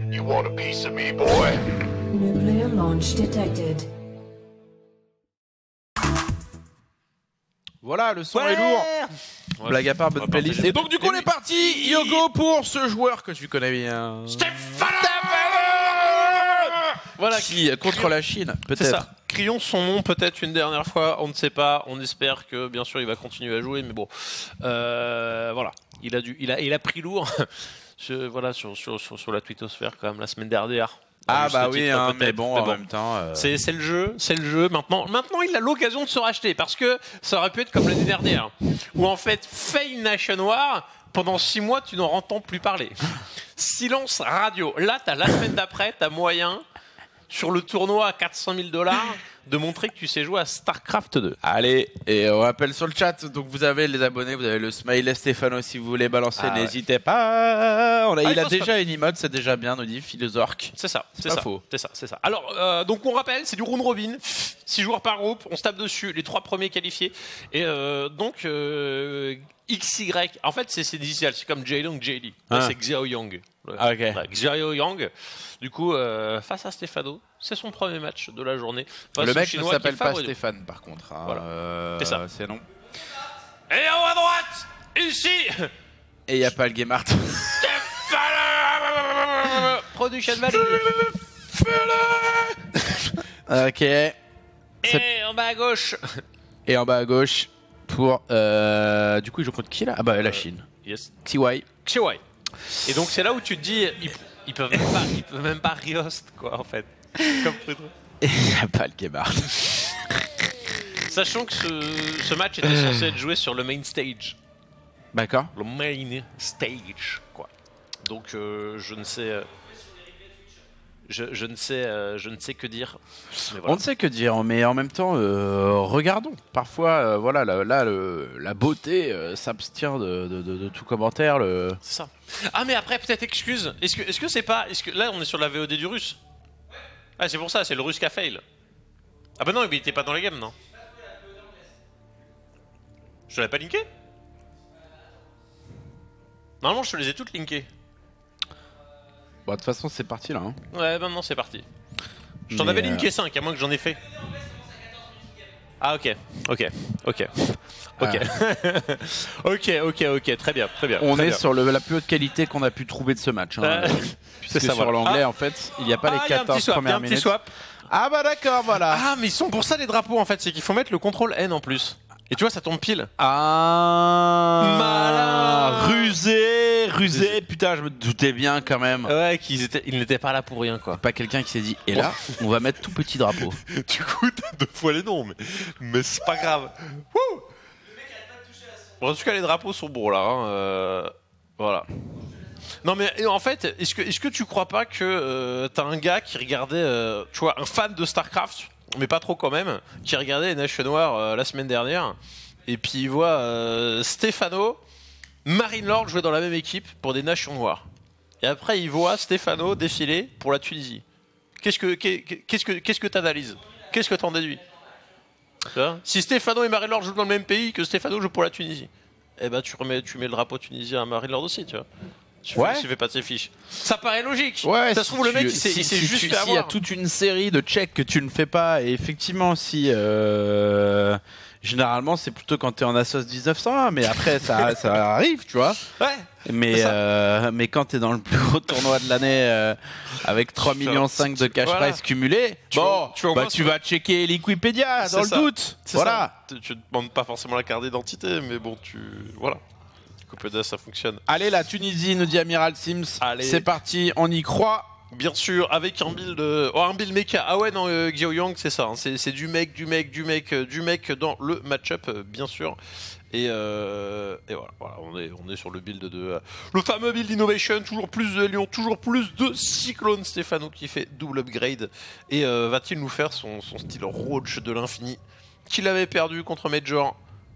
You want a piece of me, boy? Nuclear launch detected. Voilà, le son est lourd. Ouais, Blague à part, bonne playlist. Et donc du coup, on oui. est parti. Yogo pour ce joueur que tu connais bien. Voilà, qui contre la Chine, C'est peut-être. ça. Crions son nom peut-être une dernière fois, on ne sait pas. On espère que bien sûr il va continuer à jouer, mais bon, voilà, il a pris lourd. Voilà sur la twittosphère quand même la semaine dernière. Ah Juste bah le oui, titre, hein, peut-être, mais bon, en même temps. c'est le jeu. Maintenant, il a l'occasion de se racheter parce que ça aurait pu être comme l'année dernière, où en fait, fail Nation War, pendant 6 mois, tu n'en entends plus parler. Silence radio. Là, la semaine d'après, t'as moyen, sur le tournoi à 400 000 $, de montrer que tu sais jouer à StarCraft 2. Allez, et on rappelle sur le chat, donc vous avez les abonnés, vous avez le smiley Stéphano si vous voulez balancer, n'hésitez pas. Il a déjà une emote, c'est déjà bien, nous dit Philozork. C'est ça, c'est pas faux. C'est ça. Alors, donc on rappelle, c'est du round robin, 6 joueurs par groupe, on se tape dessus, les 3 premiers qualifiés. Et donc, XY, en fait c'est des initiales, c'est comme Jailong, JD. Là, c'est Xiao Yang. Ah, ok. Xiao Yang, du coup, face à Stéphano, c'est son premier match de la journée. Le mec ne s'appelle pas Stéphane par contre. Hein. Voilà. C'est ça. C'est non. Et en haut à droite, ici, Et il n'y a pas le Gamart. Production value. Ok. Et en bas à gauche. Et en bas à gauche, pour. Du coup, je contre qui là? Ah bah la Chine. Yes. Xiwei. Xiwei. Et donc c'est là où tu te dis, ils peuvent même pas riost quoi en fait. Comme Prud'homme. Et il n'y a pas le Gamart. Sachant que ce match était censé être joué sur le main stage. D'accord. Le main stage quoi. Donc je ne sais. Je ne sais que dire. Mais voilà. On ne sait que dire, mais en même temps, regardons. Parfois, voilà, la beauté s'abstient de tout commentaire. C'est ça. Ah mais après peut-être excuse. Est-ce que c'est pas. Là on est sur la VOD du russe. Ah c'est pour ça, c'est le russe qui a fail. Ah bah non, il était pas dans les games non. Je te l'avais pas linké? Normalement je te les ai toutes linkées. Bon, de toute façon, c'est parti là. Hein. Ouais, maintenant c'est parti. Je t'en avais linké 5, à moins que j'en ai fait. Ah ok. Ok, très bien. On est sur la plus haute qualité qu'on a pu trouver de ce match. Hein, puisque ça, sur voilà. l'anglais, en fait, il n'y a pas les 14 premières minutes. Swap. Ah bah d'accord, voilà. Ah mais ils sont pour ça les drapeaux en fait, c'est qu'il faut mettre le contrôle N en plus. Et tu vois, ça tombe pile. Ah, malin. Rusé. Putain, je me doutais bien quand même. Ouais, ils n'étaient pas là pour rien quoi. Pas quelqu'un qui s'est dit, et là, on va mettre tout petit drapeau. Du coup, t'as 2 fois les noms, mais c'est pas grave. Wouh. Bon, en tout cas, les drapeaux sont bons là. Hein. Voilà. Non mais en fait, est-ce que tu crois pas que t'as un gars qui regardait, tu vois, un fan de StarCraft, mais pas trop quand même, qui regardait les Nation War la semaine dernière, et puis il voit Stéphano, Marine Lord jouer dans la même équipe pour des Nations War, et après il voit Stéphano défiler pour la Tunisie. Qu'est-ce que t'analyses? Qu'est-ce que t'en déduis? Si Stéphano et Marine Lord jouent dans le même pays, que Stéphano joue pour la Tunisie, eh ben tu mets le drapeau tunisien à Marine Lord aussi, tu vois. Tu fais pas tes fiches. Ça paraît logique. Ouais, ça se trouve, le mec, il s'est juste fait avoir. S'il y a toute une série de checks que tu ne fais pas, et effectivement, si. Généralement, c'est plutôt quand t'es en Assos 1901, mais après, ça arrive, tu vois. Ouais. Mais quand t'es dans le plus gros tournoi de l'année avec 3,5 millions de cash prize cumulés, tu vas checker Liquipédia dans le doute. Voilà. Tu ne demandes pas forcément la carte d'identité, mais bon, voilà. Liquipédia, ça fonctionne. Allez, la Tunisie, nous dit Amiral Sims. C'est parti, on y croit. Bien sûr, avec un build mecha. Ah ouais, non, Xiao Yang, c'est ça. Hein. C'est du mec dans le match-up, bien sûr. Et voilà, on est sur le build de le fameux build Innovation, toujours plus de Lion, toujours plus de Cyclone. Stéphano qui fait double upgrade. Et va-t-il nous faire son style Roach de l'infini qu'il avait perdu contre Major?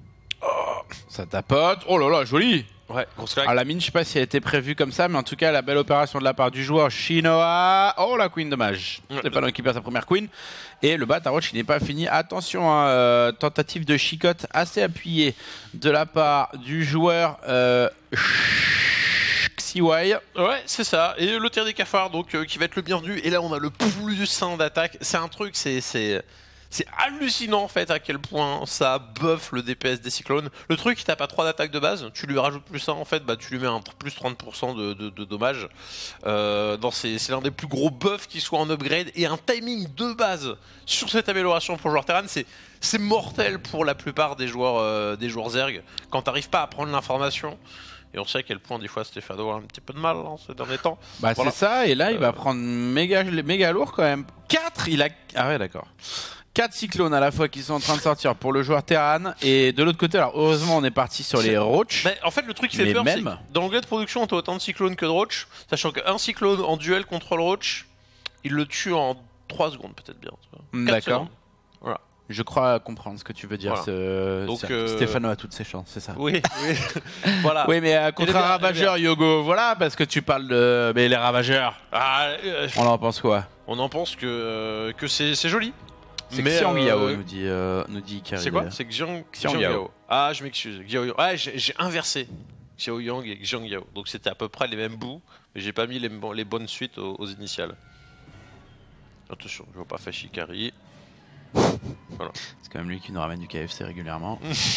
Ça tapote. Oh là là, joli. Ouais, grosse claque. Alors la mine, je sais pas si elle était prévue comme ça, mais en tout cas, la belle opération de la part du joueur Shinoa. Oh, la queen, dommage. Stéphano qui perd sa première queen. Et le Bataroch qui n'est pas fini. Attention, tentative de chicote assez appuyée de la part du joueur CY. Ouais, c'est ça. Et le tir des cafards, donc qui va être le bienvenu. Et là, on a le plus sain d'attaque. C'est un truc, c'est hallucinant en fait à quel point ça buff le DPS des cyclones. Le truc, il tape à 3 d'attaque de base, tu lui rajoutes plus ça en fait, bah tu lui mets un plus 30% de dommages. C'est l'un des plus gros buffs qui soit en upgrade et un timing de base sur cette amélioration pour le joueur Terran, c'est mortel pour la plupart des joueurs Zerg. Quand t'arrives pas à prendre l'information. Et on sait à quel point des fois Stéphano a un petit peu de mal ces derniers temps. Bah voilà. c'est ça, et là il va prendre méga lourd quand même. 4, il a... Ah ouais d'accord. 4 cyclones à la fois qui sont en train de sortir pour le joueur Terran. Et de l'autre côté, alors heureusement on est parti sur les Roach. En fait le truc qui fait peur, c'est que dans l'onglet de production on a autant de cyclones que de Roach. Sachant qu'un cyclone en duel contre le Roach, il le tue en 3 secondes peut-être bien. D'accord. Voilà. Je crois comprendre ce que tu veux dire. Voilà. Donc, Stéphano a toutes ses chances, c'est ça. Oui. Voilà. Oui, mais contre un ravageur, Yogo, voilà, parce que tu parles de. Mais les ravageurs. On en pense quoi? On en pense que c'est joli. C'est Xiang Yao, nous dit Ikari. C'est quoi? C'est Xiang Yao. Ah, je m'excuse. Ah, j'ai inversé Xiao Yang et Xiang Yao. Donc c'était à peu près les mêmes bouts, mais j'ai pas mis les bonnes suites aux initiales. Attention, je vois pas fâcher Ikari. Voilà. C'est quand même lui qui nous ramène du KFC régulièrement.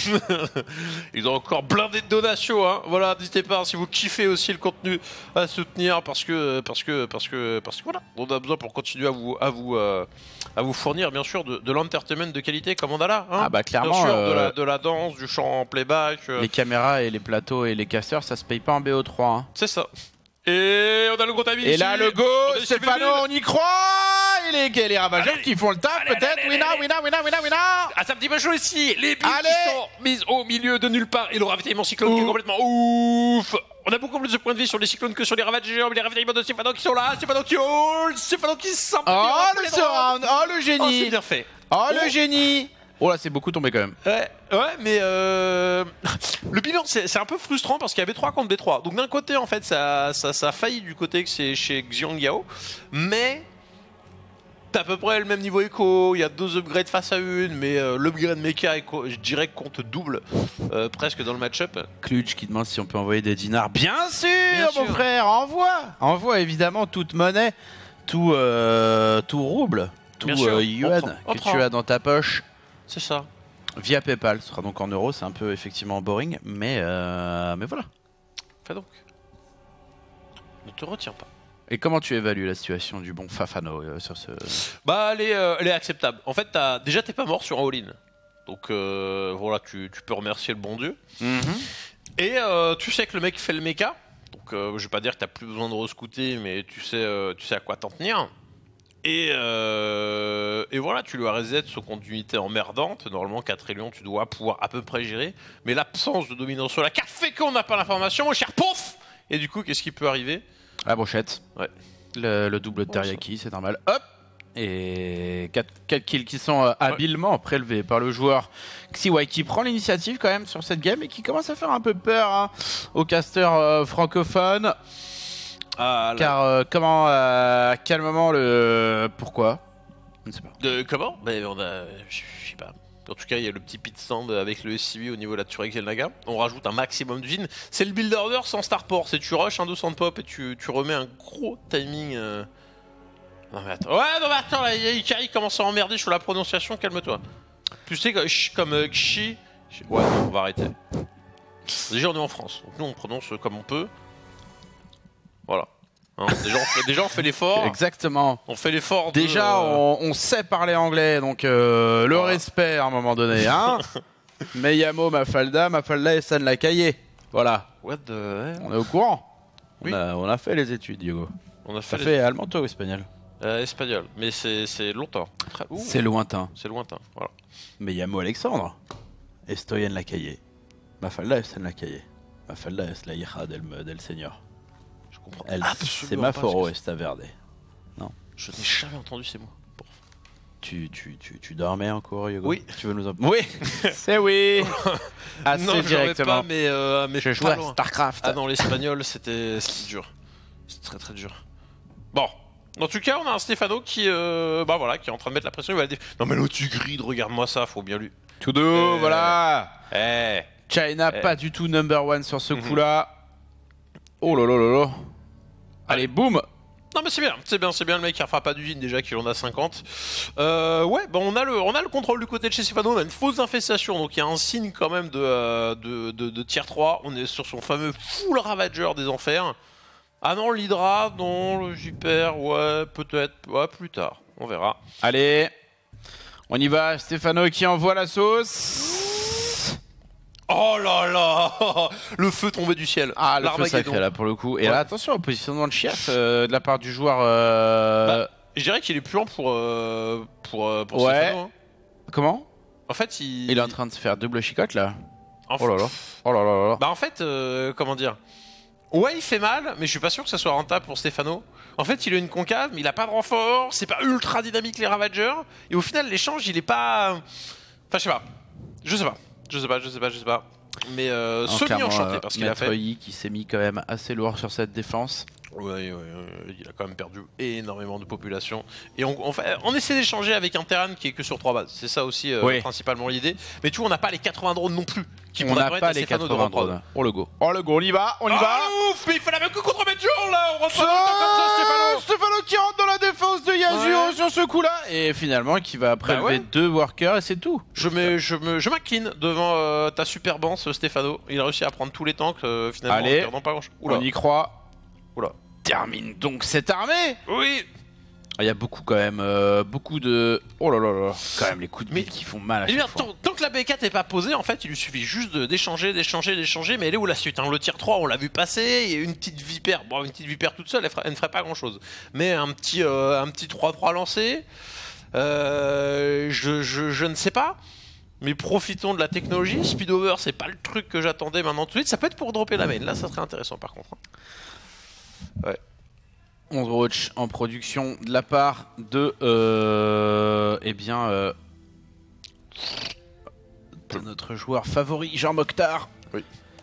Ils ont encore blindé de donations, hein. Voilà, n'hésitez pas si vous kiffez aussi le contenu à soutenir parce que voilà, on a besoin pour continuer à vous fournir bien sûr de l'entertainment de qualité comme on a là. Hein. Ah bah clairement. Bien sûr, de la danse, du chant en playback. Les caméras et les plateaux et les casteurs, ça se paye pas en BO3. Hein. C'est ça. Et on a le gros timing. Et là le go, Stéphano, on y croit. Et les ravageurs qui font le taf peut-être. Winner. Ah, c'est un petit peu chaud ici. Les billes qui sont mises au milieu de nulle part. Et le ravitaillement cyclone qui est complètement ouf. On a beaucoup plus de points de vie sur les cyclones que sur les ravageurs. Mais les ravitaillements de Stéphano qui sont là. Stéphano qui ult. Stéphano qui s'en Oh le surround. Oh le génie. Oh, c'est bien fait. Oh le génie. Oh là c'est beaucoup tombé quand même. Ouais mais le bilan c'est un peu frustrant parce qu'il y avait 3 contre B3. Donc d'un côté en fait ça a failli du côté que c'est chez Xiang Yao. Mais t'as à peu près le même niveau écho, il y a 2 upgrades face à une, mais l'upgrade mecha je dirais compte double presque dans le match-up. Clutch qui demande si on peut envoyer des dinars. Bien sûr mon frère, envoie évidemment toute monnaie, tout rouble, tout yuan que tu as dans ta poche. C'est ça. Via PayPal, ce sera donc en euros, c'est un peu effectivement boring, mais voilà. Fais donc. Ne te retiens pas. Et comment tu évalues la situation du bon Fafano sur ce... Bah elle est acceptable. En fait déjà t'es pas mort sur un all-in. Donc voilà, tu peux remercier le bon Dieu. Et tu sais que le mec fait le mecha. Donc je vais pas dire que t'as plus besoin de rescouter, mais tu sais à quoi t'en tenir. Et voilà, tu lui as reset son continuité emmerdante. Normalement, 4 Lions, tu dois pouvoir à peu près gérer. Mais l'absence de dominance sur la carte fait qu'on n'a pas l'information, mon cher pouf. Et du coup, qu'est-ce qui peut arriver? La brochette. Ouais. Le double de teriyaki, c'est normal. Hop. Et 4 kills qui sont habilement prélevés par le joueur XY qui prend l'initiative quand même sur cette game et qui commence à faire un peu peur aux casters francophones. Car calmement pourquoi je ne sais pas. Comment je sais pas. En tout cas, il y a le petit pit stand avec le SCV au niveau de la Turek et le Naga. On rajoute un maximum de vin. C'est le build order sans starport. C'est tu rush un 200 de pop et tu remets un gros timing. Non mais attends. Ouais, non mais attends, là, Ikari commence à emmerder sur la prononciation. Calme-toi. Tu sais comme Xi. Ouais, non, on va arrêter. Déjà, on est en France. Donc nous, on prononce comme on peut. Voilà. Hein, déjà, on fait l'effort. Exactement. On fait l'effort. Déjà, on sait parler anglais, donc le respect à un moment donné. Hein. Meyamo, Mafalda et San Lacaillé. Voilà. What the... On est au courant. Oui. On a fait les études, Diogo. On a fait allemand ou espagnol? Espagnol, mais c'est longtemps. C'est lointain. C'est lointain, voilà. Meyamo Alexandre. Estoy en Lacaillé. Mafalda et San Lacaillé. Mafalda es la hija del señor. El Semaforo Esta Verde. Non. Je n'ai jamais entendu ces mots. Bon. Tu dormais en cours, Hugo? Oui. Tu veux nous en... Oui. C'est oui. Assez non, directement. Pas, mais je jouais à Starcraft. Ah non, l'espagnol, c'était dur. C'était très très dur. Bon. En tout cas, on a un Stéphano qui est en train de mettre la pression. Il va dire, non mais l'autre tu grid, regarde-moi ça, faut bien lui. Tout doux, voilà. China pas du tout number one sur ce coup-là. Oh là là là là. Allez, boum. Non mais c'est bien, le mec qui refera pas d'usine déjà qu'il en a 50. Ouais, bah on a le contrôle du côté de chez Stefano, on a une fausse infestation, donc il y a un signe quand même de tier 3, on est sur son fameux full Ravager des enfers. Ah non, l'Hydra, non, le Viper, ouais, peut-être, ouais, plus tard, on verra. Allez, on y va, Stefano qui envoie la sauce. Oh là là, le feu tombé du ciel. Ah, le feu sacré là pour le coup. Et là, attention au positionnement de Chias de la part du joueur. Bah, je dirais qu'il est plus lent pour Stefano. Hein. Comment? En fait, il est en train de se faire double chicote là. Oh là là. Oh là là là. Bah en fait, comment dire? Ouais, il fait mal, mais je suis pas sûr que ça soit rentable pour Stefano. En fait, il a une concave, mais il a pas de renfort. C'est pas ultra dynamique les Ravagers. Et au final, l'échange, il est pas. Enfin, je sais pas. Je sais pas. Mais semi-enchanté parce qu'il a fait. Yi qui s'est mis quand même assez lourd sur cette défense. Ouais, il a quand même perdu énormément de population. Et on essaie d'échanger avec un Terran qui est que sur 3 bases. C'est ça aussi principalement l'idée. Mais tu vois, on n'a pas les 80 drones non plus. On n'a pas les 80 drones. Oh le go, on y va. Ouf, mais il fait la même que contre Medjour là. On rentre dans le temps comme ça, Stefano qui rentre dans la défense de Yasuo sur ce coup-là. Et finalement qui va prélever 2 workers et c'est tout. Je m'incline devant ta super banse Stefano. Il a réussi à prendre tous les tanks finalement. Allez, pas grand-chose. On y croit. Oula. Termine donc cette armée. Oui. Il y a beaucoup quand même, beaucoup de... Oh là là là, quand même les coups de bille qui font mal à chaque fois. Tant que la B4 n'est pas posée, en fait, il lui suffit juste d'échanger, mais elle est où la suite hein? Le tier 3, on l'a vu passer, il y a une petite vipère, bon, une petite vipère toute seule, elle ne ferait pas grand-chose. Mais un petit 3-3 lancé, je ne sais pas, mais profitons de la technologie. Speedover, c'est pas le truc que j'attendais maintenant tout de suite, ça peut être pour dropper la main, là ça serait intéressant par contre. Ouais. 11 Roach en production de la part de notre joueur favori Jean Mokhtar. Oui.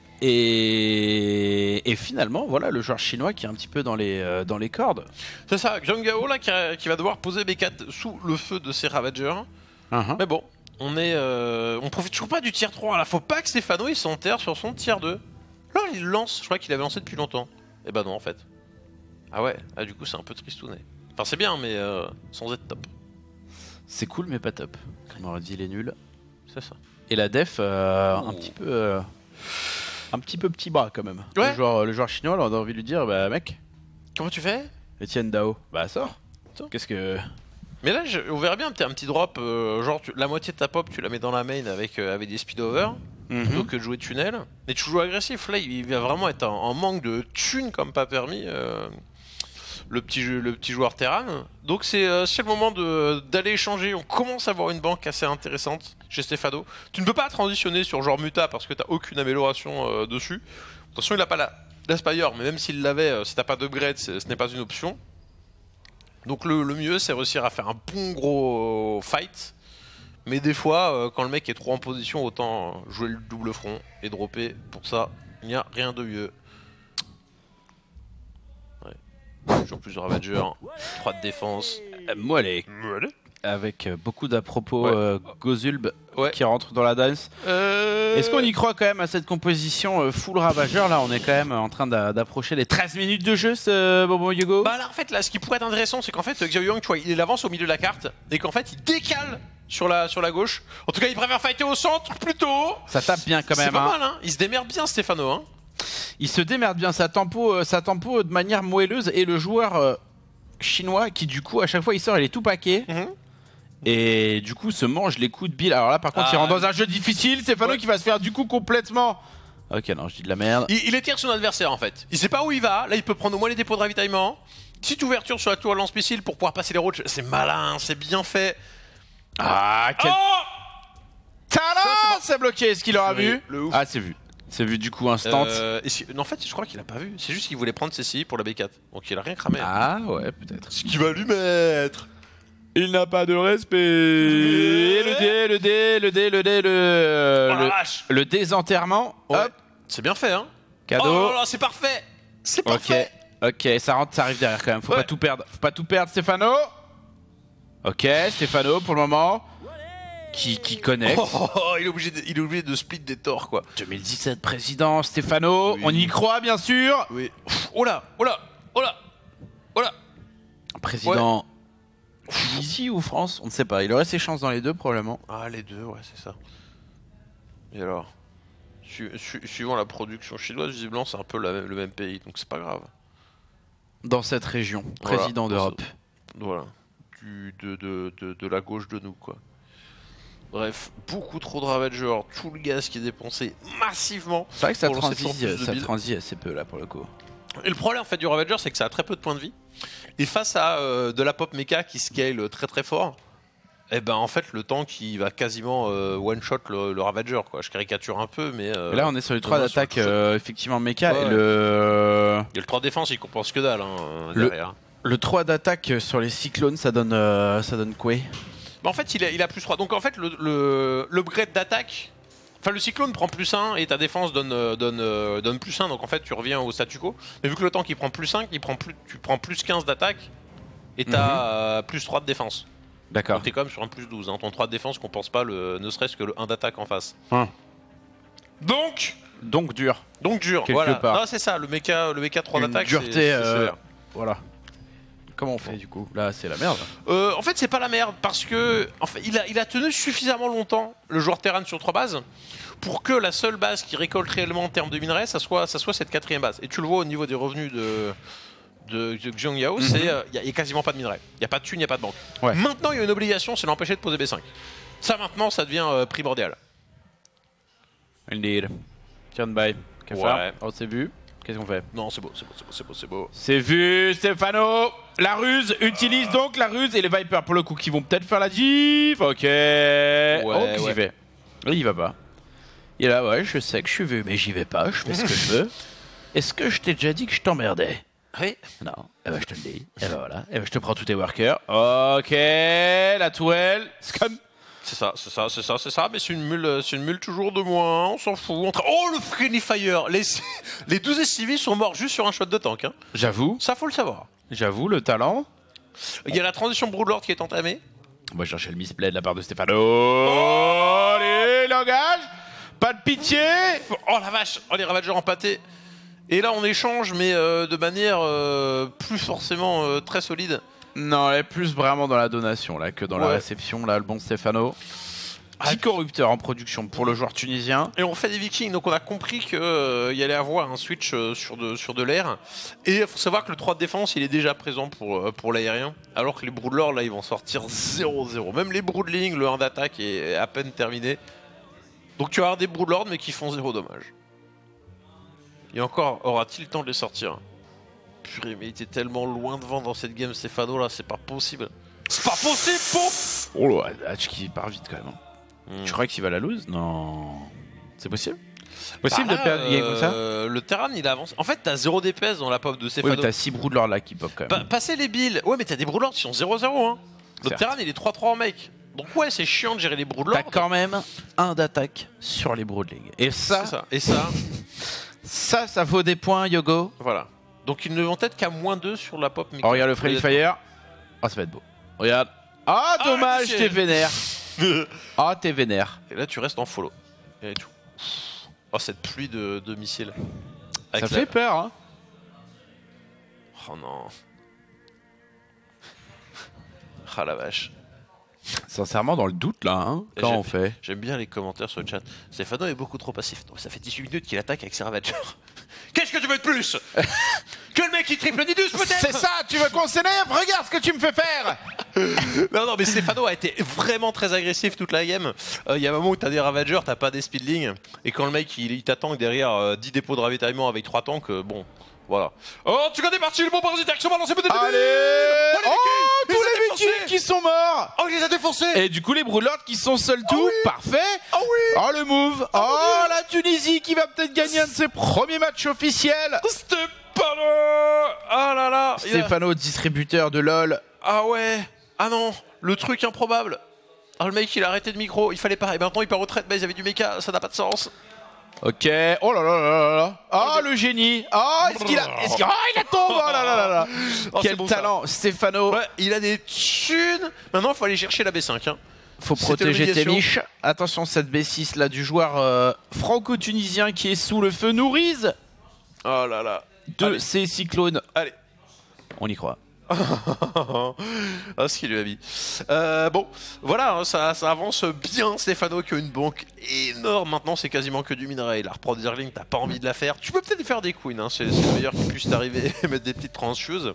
Et finalement voilà le joueur chinois qui est un petit peu dans les cordes. C'est ça, Xiang Gao là qui va devoir poser B4 sous le feu de ses Ravagers. Mais bon, on profite toujours pas du tier 3 là. Faut pas que Stefano il s'enterre sur son tier 2. Là il lance, je crois qu'il avait lancé depuis longtemps. Et bah non en fait. Ah ouais, du coup c'est un peu tristouné. Enfin c'est bien mais sans être top. C'est cool mais pas top. Comme on dit les nuls. C'est ça. Et la def un petit peu petit bras quand même. Ouais. Le joueur chinois là, on a envie de lui dire bah mec. Comment tu fais? Etienne Dao. Bah sors. Qu'est-ce que... Mais là on verrait bien un petit drop genre la moitié de ta pop tu la mets dans la main avec des speedover. Plutôt que de jouer tunnel. Mais tu joues agressif là il va vraiment être en manque de thunes comme pas permis. Le petit joueur Terran. Donc c'est le moment d'aller échanger. On commence à avoir une banque assez intéressante chez Stefano. Tu ne peux pas transitionner sur genre Muta parce que tu n'as aucune amélioration dessus. Attention, il n'a pas l'Aspire, mais même s'il l'avait, si tu n'as pas d'upgrade, ce n'est pas une option. Donc le mieux, c'est réussir à faire un bon gros fight. Mais des fois, quand le mec est trop en position, autant jouer le double front et dropper. Pour ça, il n'y a rien de mieux. Toujours plus de Ravager, 3 de défense. Mollet. Avec beaucoup d'à-propos Gozulb qui rentre dans la danse. Est-ce qu'on y croit quand même à cette composition full Ravager? Là, on est quand même en train d'approcher les 13 minutes de jeu, ce Bonbon Hugo. Bah là, en fait, là, ce qui pourrait être intéressant, c'est qu'en fait, Xiao Yang, tu vois, il avance au milieu de la carte et qu'en fait, il décale sur la gauche. En tout cas, il préfère fighter au centre plutôt. Ça tape bien quand même. C'est pas mal, hein. Il se démerde bien, Stefano, hein. Il se démerde bien, ça tempo de manière moelleuse et le joueur chinois qui du coup à chaque fois il sort il est tout paquet et du coup se mange les coups de bille. Alors là par contre il rentre dans un jeu difficile, Stefano qui va se faire du coup complètement... Ok non je dis de la merde. Il étire son adversaire en fait, il sait pas où il va, là il peut prendre au moins les dépôts de ravitaillement. Petite ouverture sur la tour lance-missile pour pouvoir passer les roaches, c'est malin, c'est bien fait. Talent. C'est bloqué, est-ce qu'il aura vu? Ah c'est vu. C'est vu du coup instant. Non, en fait, je crois qu'il a pas vu. C'est juste qu'il voulait prendre CCI pour la B4. Donc il a rien cramé. Ah ouais, peut-être. Ce qu'il va lui mettre. Il n'a pas de respect. Et le désenterrement. Ouais. Hop. C'est bien fait, hein. Cadeau. Oh là là, c'est parfait. C'est parfait. Ok, ça rentre, ça arrive derrière quand même. Faut pas tout perdre. Faut pas tout perdre, Stefano. Ok, Stefano pour le moment. qui connecte. Il est obligé de split des torts, quoi. 2017 président Stefano, Oui. on y croit bien sûr. Oui. Oh là, oh là, oh là, oh là. Président Tunisie ou France, on ne sait pas. Il aurait ses chances dans les deux probablement. Ah, les deux, ouais, c'est ça. Et alors, suivant la production chinoise, visiblement, c'est un peu le même pays, donc c'est pas grave. Dans cette région, Voilà. président d'Europe. Voilà. De la gauche de nous, quoi. Bref, beaucoup trop de Ravagers, tout le gaz qui est dépensé massivement. C'est vrai que ça pour lancer toujours plus de builds. transite assez peu là pour le coup. Et le problème en fait du Ravager, c'est que ça a très peu de points de vie. Et face à de la pop mecha qui scale très très fort, et ben en fait le tank il va quasiment one shot le Ravager, quoi. Je caricature un peu, mais. Et là on est sur les 3 non, d'attaque sur le effectivement méca Ouais, et ouais. le Et le 3 défense il compense que dalle derrière. le 3 d'attaque sur les cyclones ça donne quoi? Bah, en fait il a plus 3. Donc en fait l'upgrade d'attaque. Enfin, le cyclone prend plus 1 et ta défense donne plus 1, donc en fait tu reviens au statu quo. Mais vu que le tank il prend plus 5, tu prends plus 15 d'attaque et t'as plus 3 de défense. D'accord. Donc t'es quand même sur un plus 12. Hein. Ton 3 de défense compense pas ne serait-ce que le 1 d'attaque en face. Hein. Donc dur. dur, Quelque voilà. part. Non, c'est ça, le mecha 3 Une d'attaque. dureté, c'est sévère. Voilà. Comment on fait du coup? Là c'est la merde. En fait, c'est pas la merde parce que en fait, il a tenu suffisamment longtemps le joueur Terran sur 3 bases pour que la seule base qui récolte réellement en termes de minerais, ça soit cette 4ème base. Et tu le vois au niveau des revenus de Xiangyao, c'est il y a quasiment pas de minerais. Il y a pas de thunes, il y a pas de banque. Ouais. Maintenant, il y a une obligation, c'est d'empêcher de poser B5. Ça maintenant, ça devient primordial. Indeed. Turn by. Qu'à Ouais. faire? Oh c'est vu. Qu'est-ce qu'on fait? Non, c'est beau, c'est beau, c'est beau, c'est beau, c'est beau. C'est vu, Stefano. La ruse utilise donc la ruse et les Vipers pour le coup qui vont peut-être faire la diff. Ok. Ouais. J'y vais. Il y va pas. Il est là, ouais, je sais que je suis vu, mais j'y vais pas, je fais ce que je veux. Est-ce que je t'ai déjà dit que je t'emmerdais? Oui. Non. Eh ben je te le dis. Et ben voilà. Eh ben je te prends tous tes workers. Ok. La tourelle. Scum. C'est ça, mais c'est une mule toujours de moins, on s'en fout. Oh, le Friendly Fire. Les 12 SCV sont morts juste sur un shot de tank. Hein. J'avoue. Ça, faut le savoir. J'avoue, le talent. Il y a la transition Broodlord qui est entamée. On va chercher le misplay de la part de Stefano. Oh, allez, langage. Pas de pitié. Oh la vache. Oh, les Ravagers empâtés. Et là, on échange, mais de manière plus forcément très solide. Non, elle est plus vraiment dans la donation là que dans la réception, là, le bon Stefano. Petit corrupteur en production pour le joueur tunisien. Et on fait des Vikings, donc on a compris qu'il y allait avoir un switch sur de l'air. Et il faut savoir que le 3 de défense, il est déjà présent pour l'aérien. Alors que les Broodlords, là, ils vont sortir 0-0. Même les Broodlings, le 1 d'attaque est à peine terminé. Donc tu vas avoir des Broodlords, mais qui font 0 dommage. Et encore, aura-t-il le temps de les sortir? Purée, mais il était tellement loin devant dans cette game, Stefano, là, c'est pas possible. C'est pas possible, pouf. Oh là, Hatch qui part vite quand même. Tu crois qu'il va la lose? Non. C'est possible? Possible Bah de perdre une game comme ça? Le Terran, il avance. En fait, t'as 0 DPS dans la pop de Oui, Stefano. mais t'as 6 Broodlords là qui pop quand même. Passer les bills. Ouais, mais t'as des Broodlords qui sont 0-0. Hein. Le Certes. Terran, il est 3-3 en make. Donc, ouais, c'est chiant de gérer les Broodlords. T'as quand même un d'attaque sur les Broodlings. Et C'est ça. Et ça, ça vaut des points, Yogo. voilà. Donc, ils ne vont être qu'à -2 sur la pop. Oh, regarde le Friendly Fire. Ah, ça va être beau. Regarde. Ah, dommage, le t'es vénère. Ah, t'es vénère. Et là, tu restes en follow. Et tout. Oh, cette pluie de missiles. Ça Avec fait peur, hein. Oh non. Ah la vache. Sincèrement, dans le doute là, hein, Et quand on fait. J'aime bien les commentaires sur le chat. Stefano est beaucoup trop passif. Non, ça fait 18 minutes qu'il attaque avec ses Ravagers. Qu'est-ce que tu veux de plus? Que le mec il triple Nidus peut-être? C'est ça, tu veux qu'on s'énerve? Regarde ce que tu me fais faire. Non, mais Stefano a été vraiment très agressif toute la game. Il y a un moment où t'as des Ravagers, t'as pas des speedlings. Et quand le mec il t'attend derrière 10 dépôts de ravitaillement avec 3 tanks, bon, voilà. Oh, tu connais parti le bon parasitaire qui sont balancés peut-être. Allez. Oh, Tous les Vikings qui sont morts. Oh, il les a défoncés. Et du coup, les Broodlords qui sont seuls tout, parfait. Oh oui. Oh, le move. Oh, la Tunisie qui va peut-être gagner un de ses premiers matchs officiels. Stefano. Ah là là. Stefano, distributeur de LoL. Ah ouais. Ah non, le truc improbable. Ah, le mec il a arrêté de micro, il fallait pas. Et maintenant il part en retraite, mais il y avait du méca, ça n'a pas de sens. Ok. Oh là là là là là. Ah, le génie. Ah, est-ce qu'il a... Oh, il a tombé. Oh là là là là. Oh, Quel c'est bon, talent, Stefano. Ouais, il a des thunes. Maintenant il faut aller chercher la B5. Hein. Faut C'était protéger tes l'obligation. niches. Attention, cette B6 là du joueur franco-tunisien qui est sous le feu Nouriz Oh là là. de Allez. ces cyclones. Allez. On y croit. Ah, ce qu'il lui a mis. Bon, voilà, hein, ça avance bien. Stéphano qui a une banque énorme. Maintenant, c'est quasiment que du minerai. La reprendre Zerling, t'as pas envie de la faire. Tu peux peut-être faire des queens, hein, c'est le meilleur qui puisse t'arriver et mettre des petites trancheuses.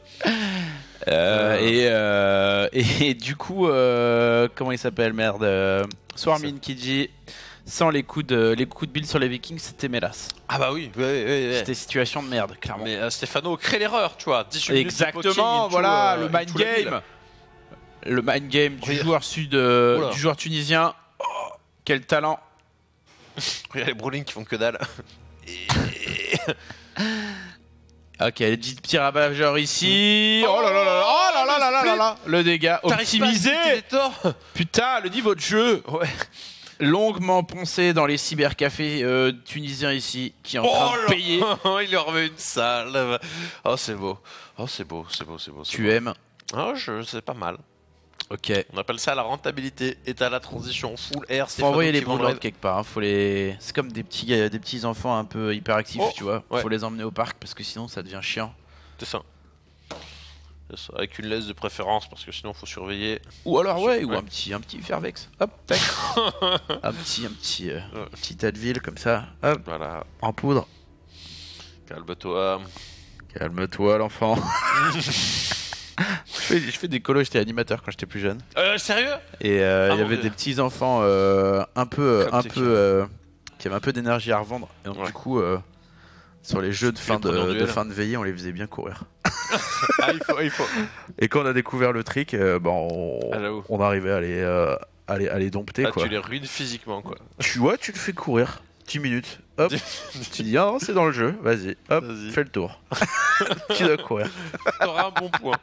Et du coup, comment il s'appelle, merde Swarmin qui dit sans les coups de build sur les Vikings, c'était mélasse. Ah bah oui, ouais. C'était situation de merde, clairement. Mais Stéphano crée l'erreur, tu vois. 18 minutes de Exactement, poking, voilà, il le tout, mind tout le game. deal. Le mind game du Regarde. joueur Oula. du joueur tunisien. Oh, quel talent. Regarde les brawling qui font que dalle. Ok, les petits ravageurs ici. Oh là là là là, oh là là là là là là. Le dégât optimisé. Putain, le niveau de jeu. Ouais. Longuement poncé dans les cybercafés tunisiens ici, qui est en train de payer. Il leur remet une salle. Oh, c'est beau. Oh, c'est beau. Tu aimes. Oh, c'est pas mal. Ok. On appelle ça la rentabilité. Et t'as la transition full air. Faut envoyer les broodlords quelque part. Hein. Faut les. C'est comme des petits enfants un peu hyperactifs, Oh, tu vois. ouais. Faut les emmener au parc parce que sinon ça devient chiant. C'est ça. Avec une laisse de préférence parce que sinon faut surveiller. Ou alors ouais, ou Ouais. un petit Fairvex. Hop, tac. un petit Advil comme ça. Hop, Voilà. en poudre. Calme-toi. Calme-toi l'enfant. je fais des colos, j'étais animateur quand j'étais plus jeune. Sérieux? Et il y mon avait Dieu. des petits enfants qui avaient un peu d'énergie à revendre. Et donc Ouais. du coup, sur les jeux de fin les prenais en de duel. fin de veillée, on les faisait bien courir. Ah, il faut. Et quand on a découvert le trick, Ah, j'avoue. on arrivait à les dompter. Ah, Quoi. tu les ruines physiquement quoi. Tu vois, tu le fais courir 10 minutes. Hop, tu dis, ah non, c'est dans le jeu, vas-y, hop, Vas-y. fais le tour. Tu dois courir. T'auras un bon point.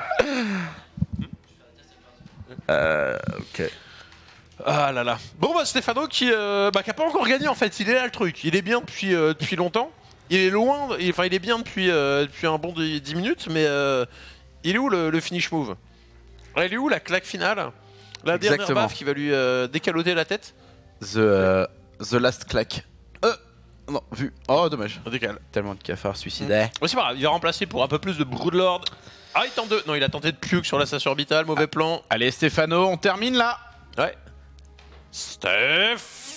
Ok. Ah là là. Bon bah Stéphano qui a pas encore gagné en fait. Il est là le truc. Il est bien depuis longtemps. Il est loin. Enfin il est bien depuis un bon 10 minutes. Mais il est où le finish move? Il est où la claque finale? La dernière Exactement. baffe qui va lui décaloter la tête? The last clack. Non, vu. Oh, dommage. On décale. Tellement de cafards suicidaires. Ouais, c'est pas grave. Il va remplacer pour un peu plus de Broodlord. Ah il tente de... Non il a tenté de puke sur la station orbitale. Mauvais plan. Allez, Stéphano, on termine là. Ouais. Stéphano!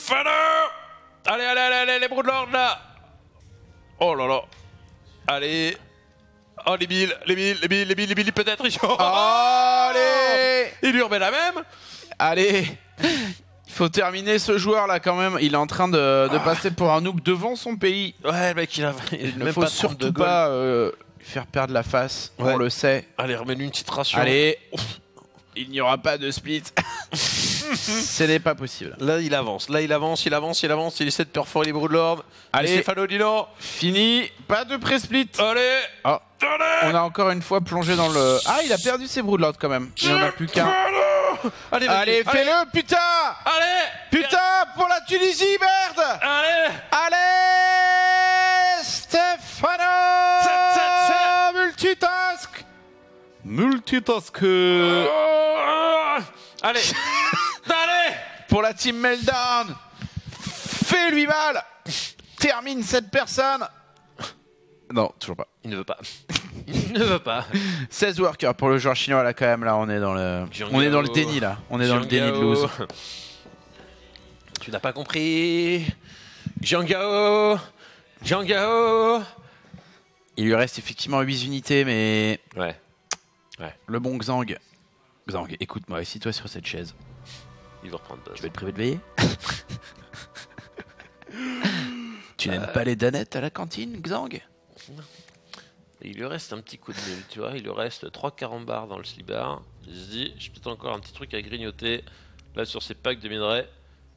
Allez, les Broodlords là! Oh là là! Allez! Oh, les billes, peut-être! Allez, Il lui remet la même! allez. Il faut terminer ce joueur là quand même. Il est en train de passer pour un noob devant son pays. Ouais, le mec, il Il ne même faut pas surtout 32 goals. pas lui faire perdre la face. Ouais. On le sait. Allez, remets-lui une petite ration. Allez. Il n'y aura pas de split. Ce n'est pas possible. Là, il avance. Il essaie de perforer les Broodlords. Allez. Et Stéphano dit non. Fini. Pas de pré-split. Allez! Oh. Allez! On a encore une fois plongé dans le... Ah, il a perdu ses broodlords quand même. Il n'en a plus qu'un. Allez, vas-y. Allez, fais-le, putain. Allez! Putain, pour la Tunisie, merde. Allez! Allez, Stéphano. Multitask. Allez! Allez! Pour la team Meltdown. Fais-lui mal. Termine cette personne. Non, toujours pas. Il ne veut pas. Il ne veut pas. 16 workers pour le joueur chinois là quand même. Là, on est dans le déni là. On est dans le déni de lose. Tu n'as pas compris. Jiangao. Il lui reste effectivement 8 unités, mais Ouais. le bon Xang. Xang, écoute-moi, assis-toi sur cette chaise. Il va reprendre buzz. Tu vas être privé de veiller. Tu n'aimes pas les danettes à la cantine, Xang? Il lui reste un petit coup de nez, tu vois. Il lui reste 3 carambars dans le slibard. Il se dit, j'ai peut-être encore un petit truc à grignoter. Là, sur ces packs de minerais.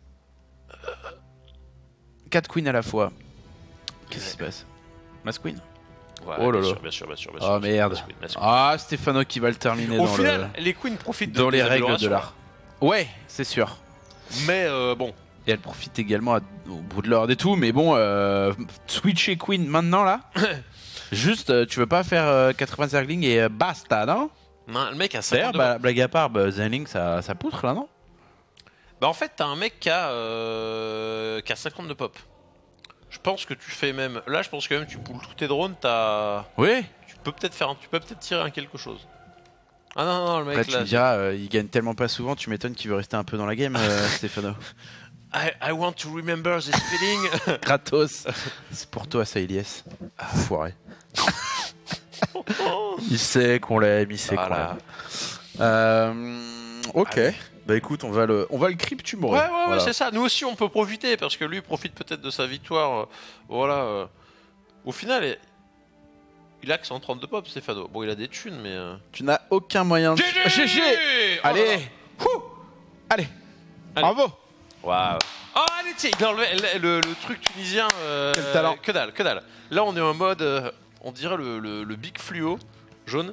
4 queens à la fois. Qu'est-ce qui se passe? Mass Queen? Ouais, Oh là bien là. sûr, bien sûr, bien sûr. Oh merde. Bien sûr. Ah, Stéphano qui va le terminer Au dans, final, les queens profitent dans les des règles de améliorations. l'art. Ouais, c'est sûr. Mais bon, Et elle profite également au Broodlord et tout, mais bon, switcher Queen maintenant là. Juste, tu veux pas faire 80 Zergling et basta, non? non, le mec a D'ailleurs, 52. blague à part, Zergling ça poutre là, non? Bah en fait, t'as un mec qui a 50 de pop. Je pense que tu fais même... Là, je pense que même tu poules tous tes drones, Oui. tu peux peut-être tirer un quelque chose. Ah non, le mec Après, tu là... me diras, il gagne tellement pas souvent, tu m'étonnes qu'il veut rester un peu dans la game, Stéphano. I want to remember this feeling. Gratos. C'est pour toi, ça, Elias. Foiré. Il sait qu'on l'aime, il sait qu'on l'aime. Ok. Allez. Bah écoute, on va le creep, tu mourrais. Ouais, Voilà. c'est ça. Nous aussi, on peut profiter parce que lui profite peut-être de sa victoire. Au final, il a que 132 pop, Stéphano. Bon, il a des thunes, mais. Tu n'as aucun moyen de... GG. Allez. Allez. Bravo. Waouh. Oh, allez, tiens, il a enlevé le truc tunisien. Quel talent. Que dalle. Là, on est en mode. On dirait le big fluo jaune.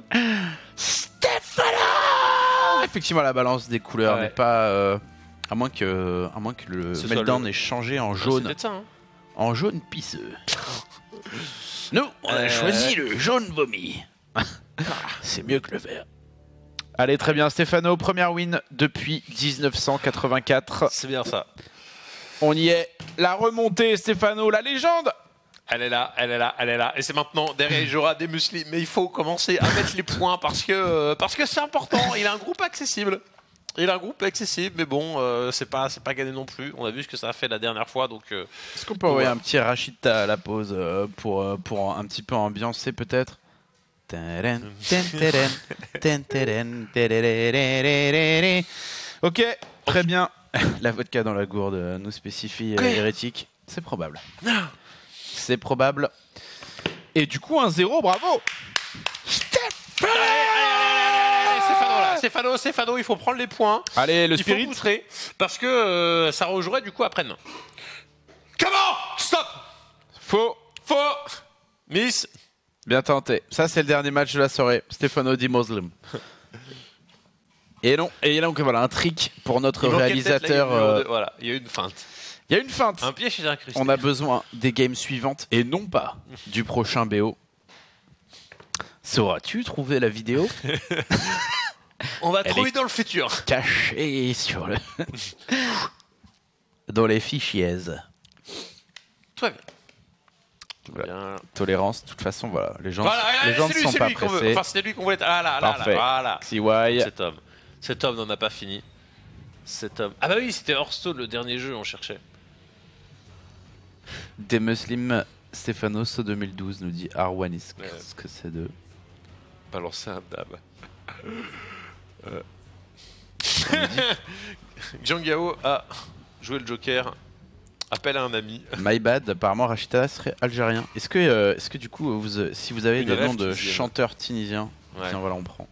Stéphano. Effectivement, la balance des couleurs Ouais. n'est pas... à moins que le Ce soit meltdown le- ait changé en C'est jaune. peut-être ça, hein. En jaune pisseux. Nous, on a choisi le jaune vomi. C'est mieux que le vert. Allez, très bien, Stéphano, première win depuis 1984. C'est bien ça. On y est. La remontée, Stéphano, la légende. Elle est là. Et c'est maintenant. Derrière, il jouera des muscles. Mais il faut commencer à mettre les points parce que c'est important. Il a un groupe accessible. Mais bon, c'est pas gagné non plus. On a vu ce que ça a fait la dernière fois. Donc, Est-ce qu'on peut envoyer un petit Rachita à la pause pour un petit peu ambiancer peut-être? Ok, très bien. La vodka dans la gourde nous spécifie hérétique. C'est probable. C'est probable. Et du coup, 1-0, bravo. Stéphano, il faut prendre les points. Allez, le Il faut spirit. poutrer parce que ça rejouerait du coup après-demain. Comment? Stop. Faux. Miss. Bien tenté. Ça, c'est le dernier match de la soirée. Stefano Di Muslim. Et non. Et donc, voilà, un trick pour notre Il manquait réalisateur. peut-être la game voilà, il y a eu une feinte. Il y a une feinte. Un piège chez un Christ. On a besoin des games suivantes et non pas du prochain BO. Sauras-tu trouver la vidéo On va Elle trouver est- dans le futur. cachée sur le... dans les fichiers. Très bien. Voilà. Bien. Tolérance, de toute façon, voilà. Les gens, Voilà, les gens ne c'est sont pas lui qu'on veut. pressés. Enfin, c'était lui qu'on voulait. Ah là, Parfait. voilà. CY. Cet homme n'en a pas fini. Cet homme. Ah bah oui, c'était Hearthstone le dernier jeu, on cherchait. Des Muslims Stéphanos 2012 nous dit Arwanis. Ouais. Qu'est-ce que c'est de... Balancer un dab. Jiang a joué le Joker. Appelle à un ami. My bad, apparemment Rachida serait algérien. Est-ce que du coup, si vous avez Une des rêve noms de tunisienne. chanteurs tunisiens, Ouais. tiens voilà, on prend.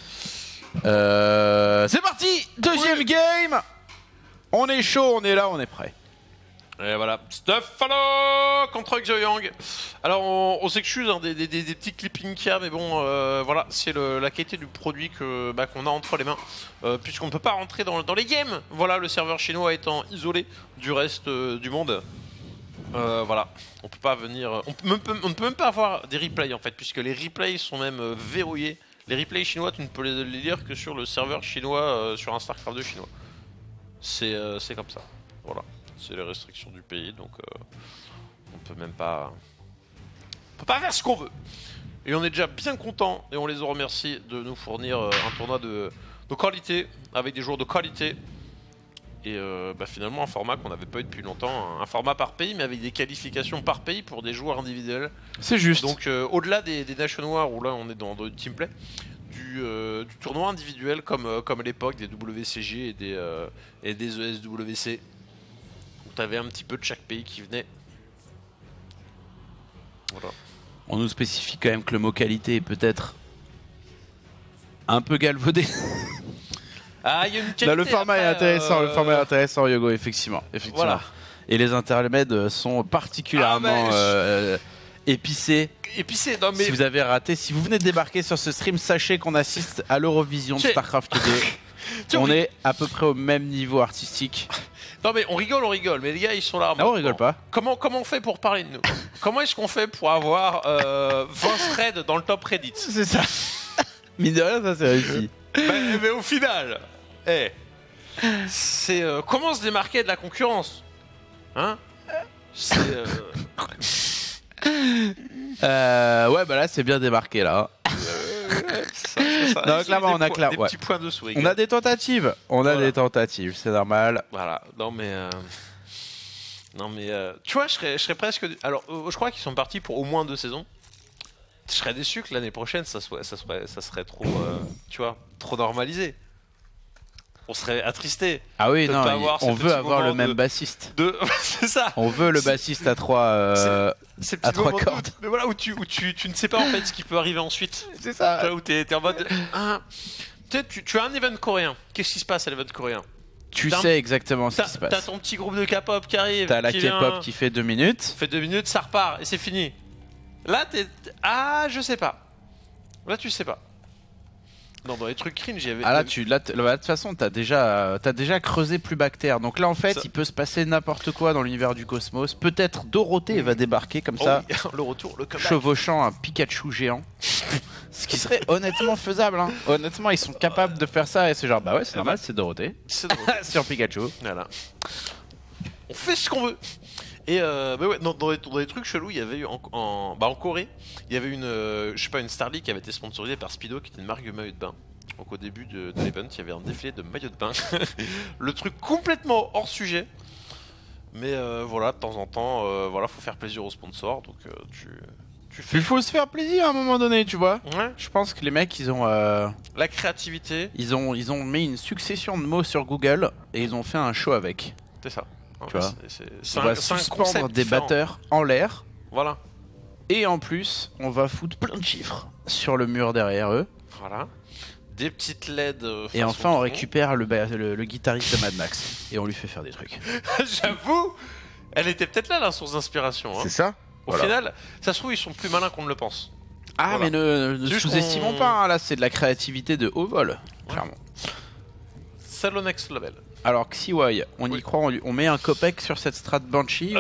C'est parti. Deuxième game. On est chaud, on est là, on est prêt. Et voilà, Stefano contre Xiaoyang. Alors on s'excuse hein, des petits clippings qu'il y a, mais bon, voilà, c'est la qualité du produit qu'on a entre les mains, puisqu'on ne peut pas rentrer dans les games. Voilà, le serveur chinois étant isolé du reste du monde. Voilà, on peut pas venir, on ne peut même pas avoir des replays en fait, puisque les replays sont même verrouillés. Les replays chinois, tu ne peux les lire que sur le serveur chinois, sur un StarCraft 2 chinois. C'est comme ça, voilà. C'est les restrictions du pays, donc on peut même pas... On peut pas faire ce qu'on veut. Et on est déjà bien content, et on les remercie de nous fournir un tournoi de qualité, avec des joueurs de qualité. Et finalement un format qu'on n'avait pas eu depuis longtemps, un format par pays, mais avec des qualifications par pays pour des joueurs individuels. C'est juste. Donc au-delà des Nation Wars, où là on est dans du team play, du tournoi individuel comme à l'époque des WCG et des ESWC. T'avais un petit peu de chaque pays qui venait. Voilà. On nous spécifie quand même que le mot qualité est peut-être un peu galvaudé. Ah, il y a une qualité. Là, le format est après, intéressant, le format est intéressant, Yogo, effectivement. Voilà. Et les intermèdes sont particulièrement épicés. Épicé, non mais. Si vous avez raté, si vous venez de débarquer sur ce stream, sachez qu'on assiste à l'Eurovision de C'est- StarCraft 2. On est à peu près au même niveau artistique. Non mais on rigole, mais les gars ils sont là. Non, on rigole pas. Comment on fait pour parler de nous? Comment est-ce qu'on fait pour avoir 20 threads dans le top Reddit? C'est ça. Mine de rien, ça c'est réussi. Mais au final, C'est comment se démarquer de la concurrence, hein? C'est Ouais, bah là, c'est bien démarqué, là. Non, clairement, on a des petits points dessous. On a des tentatives. Voilà. Des tentatives, c'est normal. Voilà. Non mais tu vois, je serais presque. Alors, je crois qu'ils sont partis pour au moins 2 saisons. Je serais déçu que l'année prochaine, ça serait trop, tu vois, trop normalisé. On serait attristé. Ah oui, de non, pas avoir on ces veut petits avoir le moments même bassiste. C'est ça. On veut le bassiste à 3 Ces à petits 3 moments cordes. mais voilà, où tu ne sais pas en fait ce qui peut arriver ensuite. C'est ça. Tu vois, où t'es en mode. Tu as un event coréen. Qu'est-ce qui se passe à l'event coréen? Tu T'as- sais exactement ce qui se T'as passe. ton petit groupe de K-pop qui arrive. T'as la qui vient, K-pop qui fait 2 minutes. fait 2 minutes, ça repart et c'est fini. Là, ah, je sais pas. Là, tu sais pas. Non, dans les trucs cringe, il y avait. Ah là, de toute façon, t'as déjà creusé plus bactère. Donc là, en fait, Ça- il peut se passer n'importe quoi dans l'univers du cosmos. Peut-être Dorothée va débarquer comme ça, Oh oui, le retour, le comeback. chevauchant un Pikachu géant. Ce qui serait honnêtement faisable. Hein. Honnêtement, ils sont capables de faire ça et c'est genre, bah ouais, c'est normal, c'est Dorothée. C'est drôle. Sur Pikachu. Voilà. On fait ce qu'on veut. Et bah ouais, dans les trucs chelous, il y avait eu en Corée, il y avait une, je sais pas, une Star League qui avait été sponsorisée par Speedo, qui était une marque de maillot de bain. Donc au début de l'event, il y avait un défilé de maillots de bain. Le truc complètement hors sujet. Mais voilà, de temps en temps, voilà, faut faire plaisir aux sponsors. Donc tu fais. Il faut se faire plaisir à un moment donné, tu vois. Ouais. Je pense que les mecs, ils ont La créativité, mis une succession de mots sur Google et ils ont fait un show avec. c'est ça. Tu vois, c'est On va un suspendre concept des différent. batteurs en l'air Voilà. et en plus, on va foutre plein de chiffres sur le mur derrière eux. Voilà. Des petites LED. Et façon enfin, on tronc. récupère le guitariste de Mad Max et on lui fait faire des trucs. J'avoue, elle était peut-être là la source d'inspiration. Hein. ça. Au final, ça se trouve, ils sont plus malins qu'on ne le pense. Ah, Voilà. mais ne C'est juste sous-estimons qu'on- pas, hein, là, c'est de la créativité de haut vol, clairement. C'est le next level. Alors, XY, on y Oui. croit, on met un copec sur cette strat Banshee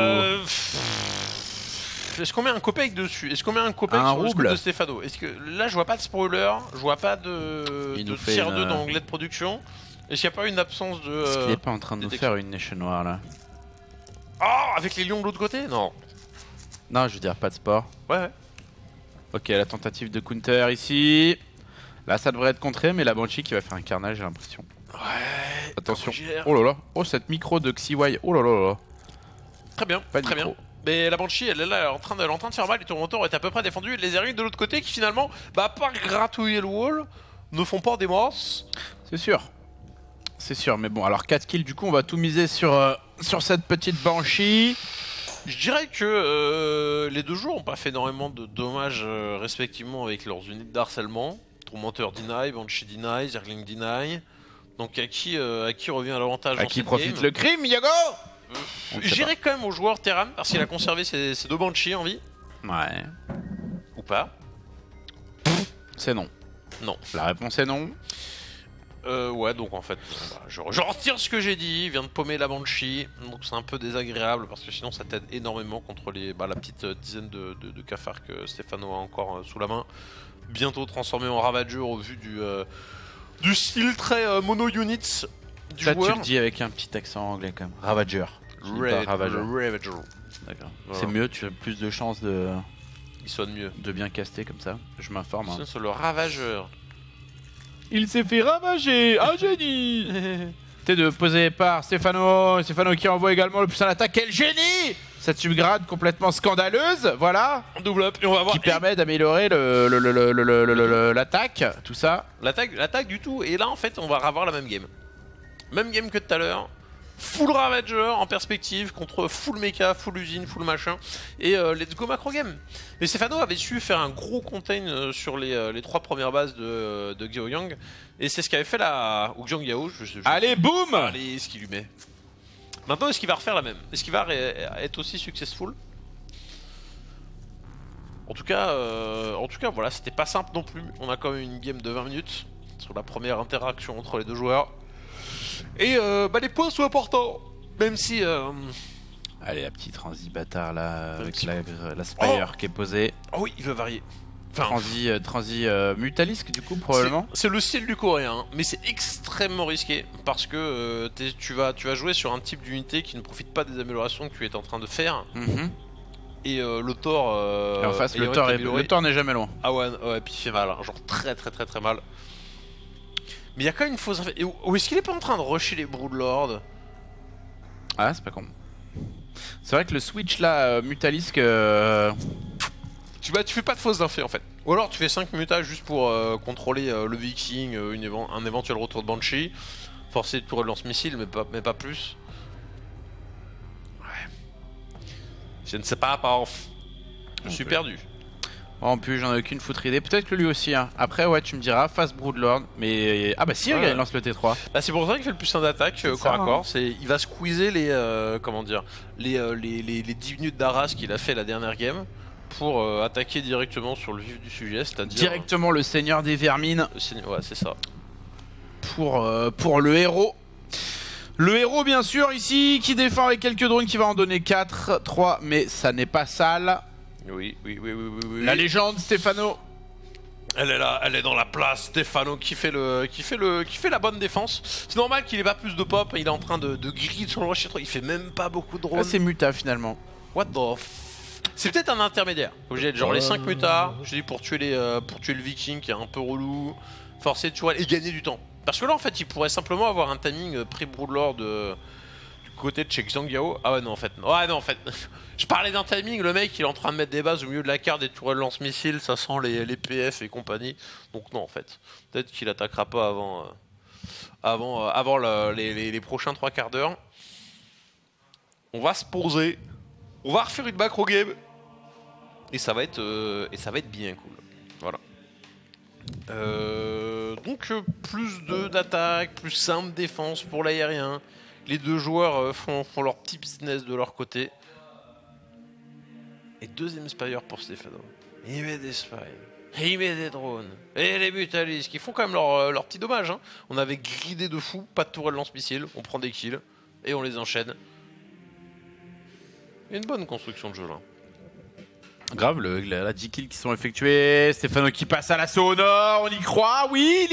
Est-ce qu'on met un copec dessus? Est-ce qu'on met un copec Un sur le scoop rouble. de Stefano? Est-ce que là, je vois pas de spoiler, je vois pas de Il nous fait tier une- 2 dans l'onglet de production. Est-ce qu'il n'y a pas une absence de. Est-ce qu'il est pas en train de nous détection. faire une nation noire, là? Oh, avec les lions de l'autre côté? Non. Non, je veux dire, pas de sport. Ouais. Ok, la tentative de counter ici. Là, ça devrait être contré, mais la Banshee qui va faire un carnage, j'ai l'impression. Ouais. Attention. Gère. Oh là là. Oh, cette micro de XY. Oh là là là. Très bien, Pas de très micro. bien. Mais la Banshee, elle est là, elle est en train de faire mal. Les tourmenteurs est à peu près défendus. Les Eric de l'autre côté qui finalement, bah, à part gratouiller le wall, ne font pas des morses. C'est sûr. C'est sûr, mais bon, alors 4 kills, du coup, on va tout miser sur cette petite Banshee. Je dirais que les deux joueurs n'ont pas fait énormément de dommages respectivement avec leurs unités d'harcèlement. Tourmenteur deny, Banshee deny, Zergling deny. Donc à qui revient l'avantage À dans qui cette profite game le crime, Yago? On ne sait J'irais quand même au joueur Terran parce qu'il a conservé ses 2 Banshee en vie. Ouais. Ou pas. C'est non. Non. La réponse est non. Ouais, donc en fait, bon, bah, je retire ce que j'ai dit. Il vient de paumer la Banshee. Donc c'est un peu désagréable parce que sinon ça t'aide énormément contre la petite dizaine de cafards que Stefano a encore sous la main. Bientôt transformé en Ravager au vu du style très mono-units du Ça, joueur. tu le dis avec un petit accent anglais, quand même. Ravager. Tu dis pas Ravager. Ravager. D'accord. Voilà. C'est mieux, tu as plus de chances de Il sonne mieux. bien caster comme ça. Je m'informe. Hein. Sinon, c'est le Ravageur. Il s'est fait ravager, un génie. T'es de poser par Stefano qui envoie également le plus à l'attaque. Quel génie! Cette subgrade complètement scandaleuse, voilà, Double up et on va voir qui permet d'améliorer l'attaque, tout ça. l'attaque du tout. Et là, en fait, on va avoir la même game. Même game que tout à l'heure. Full Ravager en perspective contre full mecha, full usine, full machin. Et let's go macro game. Mais Stefano avait su faire un gros contain sur les 3 premières bases de Xiao Yang. Et c'est ce qu'avait fait la Xiang Yao. Allez, boum! Allez, ce qu'il lui met. Maintenant, est-ce qu'il va refaire la même? Est-ce qu'il va être aussi successful? En tout cas, voilà, c'était pas simple non plus. On a quand même une game de 20 minutes sur la première interaction entre les deux joueurs. Et les points sont importants. Même si... Allez, la petite transi bâtard là, avec petit la Spire qui est posée. Oh oui, il veut varier. Enfin, Transi Mutalisk du coup probablement. c'est le style du coréen, hein, mais c'est extrêmement risqué parce que tu vas jouer sur un type d'unité qui ne profite pas des améliorations que tu es en train de faire. Et le Thor. Et en face, le Thor n'est jamais loin. Ah ouais, ouais, puis il fait mal, hein, genre très mal. Mais il y a quand même une fausse. Où est-ce qu'il est pas en train de rusher les Broodlords? Ah, c'est pas con. C'est vrai que le switch là, Mutalisk. Tu fais pas de fausses d'infé en fait. Ou alors tu fais 5 mutas juste pour contrôler le Viking, un éventuel retour de Banshee. Forcer de tour de lance-missile, mais pas plus. Ouais. Je ne sais pas, je suis perdu. En plus, j'en ai aucune foutre idée. Peut-être que lui aussi. Hein. Après, ouais, tu me diras, face Broodlord. Mais. Ah bah si, regarde, il lance le T3. Bah, c'est pour ça qu'il fait le plus 1 d'attaque corps à corps. Il va squeezer les. Comment dire, les 10 minutes d'Arras qu'il a fait la dernière game. Pour attaquer directement sur le vif du sujet, c'est-à-dire... Directement le seigneur des vermines. Ouais, c'est ça. Pour le héros. Le héros, bien sûr, ici, qui défend avec quelques drones, qui va en donner 4, 3, mais ça n'est pas sale. Oui. La légende, Stéphano. Elle est là, elle est dans la place, Stéphano qui fait la bonne défense. C'est normal qu'il ait pas plus de pop, il est en train de griller sur le rocher, il fait même pas beaucoup de drones. Ah, c'est muta, finalement. What the C'est peut-être un intermédiaire. Obligé d'être genre les 5 mutas, je dis pour tuer le viking qui est un peu relou, forcer tu vois et gagner du temps. Parce que là en fait il pourrait simplement avoir un timing pré-Broodlord du côté de Chek Zhangyao. Ah ouais non en fait. Ouais non en fait. Je parlais d'un timing, le mec il est en train de mettre des bases au milieu de la carte, des tourelles lance-missiles, ça sent les PF et compagnie. Donc non en fait. Peut-être qu'il attaquera pas avant les prochains 3 quarts d'heure. On va se poser. On va refaire une macro game et ça va être bien cool. Voilà. Donc plus d'attaque, plus simple défense pour l'aérien. Les deux joueurs font leur petit business de leur côté. Et deuxième Spire pour Stéphano. Il met des Spires, il met des drones. Et les Mutalisks qui font quand même leur petit dommage. Hein. On avait gridé de fou, pas de tourelle lance-missile, on prend des kills et on les enchaîne. Il y a une bonne construction de jeu là. Grave, la 10 kills qui sont effectués. Stéphano qui passe à l'assaut au nord. On y croit. Oui,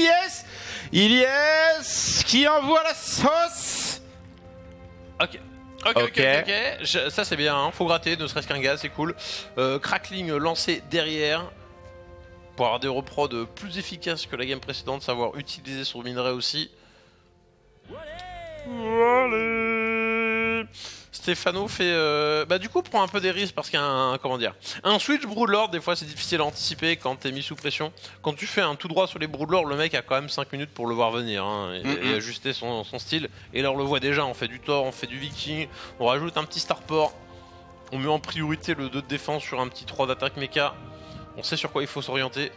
Ilyes qui envoie la sauce. Ok. Ça c'est bien. Hein. Faut gratter, ne serait-ce qu'un gaz, c'est cool. Crackling lancé derrière. Pour avoir des reprods plus efficaces que la game précédente. Savoir utiliser son minerai aussi. Allez. Stéphano fait du coup prend un peu des risques parce qu'un un switch Broodlord des fois c'est difficile à anticiper quand t'es mis sous pression. Quand tu fais un tout droit sur les Broodlords, le mec a quand même 5 minutes pour le voir venir hein, et ajuster son style. Et là on le voit déjà, on fait du Thor, on fait du Viking, on rajoute un petit Starport, on met en priorité le 2 de défense sur un petit 3 d'attaque méca. On sait sur quoi il faut s'orienter.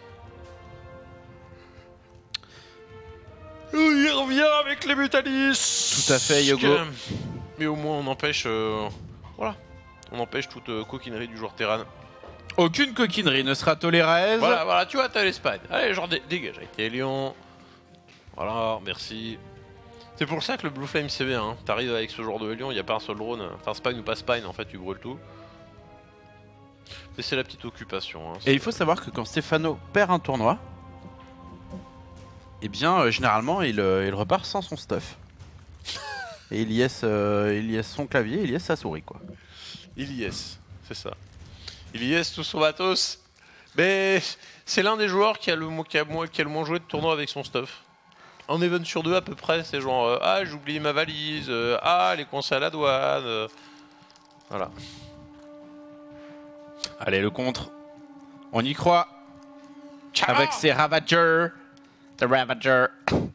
Il revient avec les Mutalisks. Tout à fait, Yogo. Mais au moins on empêche voilà, on empêche toute coquinerie du joueur Terran. Aucune coquinerie ne sera tolérée. Voilà, tu vois, t'as l'Espagne. Allez, genre dégage avec tes lions. Voilà, merci. C'est pour ça que le Blue Flame c'est bien, hein. T'arrives avec ce genre de lion, il n'y a pas un seul drone. Enfin, Spine ou pas Spine, en fait, tu brûles tout. Et c'est la petite occupation. Hein. Et il faut savoir que quand Stéphano perd un tournoi, eh bien, généralement, il repart sans son stuff. Et il y a son clavier, il y a sa souris quoi. Il y est, c'est ça. Il y est tout son matos. Mais c'est l'un des joueurs qui a le moins joué de tournoi avec son stuff. Un event sur 2 à peu près, c'est genre ah j'ai oublié ma valise, ah les conseils à la douane. Voilà. Allez le contre. On y croit. Ciao. Avec ses Ravagers. The Ravager.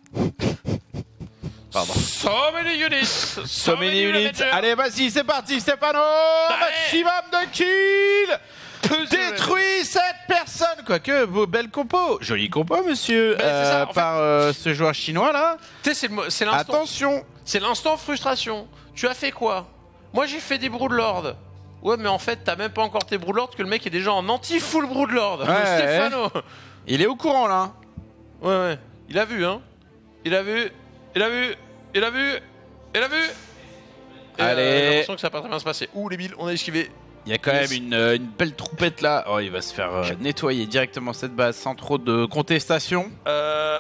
Pardon. So many units. So many units. Allez, vas-y, c'est parti, Stéphano. Maximum de kills. Détruit cette personne. Quoique, vos belles compos. Jolie compo, monsieur. Ça, par ce joueur chinois là. Tu sais, c'est l'instant. Attention. C'est l'instant frustration. Tu as fait quoi? Moi, j'ai fait des Broodlords. Ouais, mais en fait, t'as même pas encore tes Broodlords que le mec est déjà en anti-full Broodlord. Ouais, Stéphano. Il est au courant là. Ouais. Il a vu, hein. Il a vu. Allez. J'ai l'impression que ça va pas très bien se passer. Ouh, les billes, on a esquivé. Il y a quand même une belle troupette là. Oh, il va se faire nettoyer directement cette base sans trop de contestation. Oh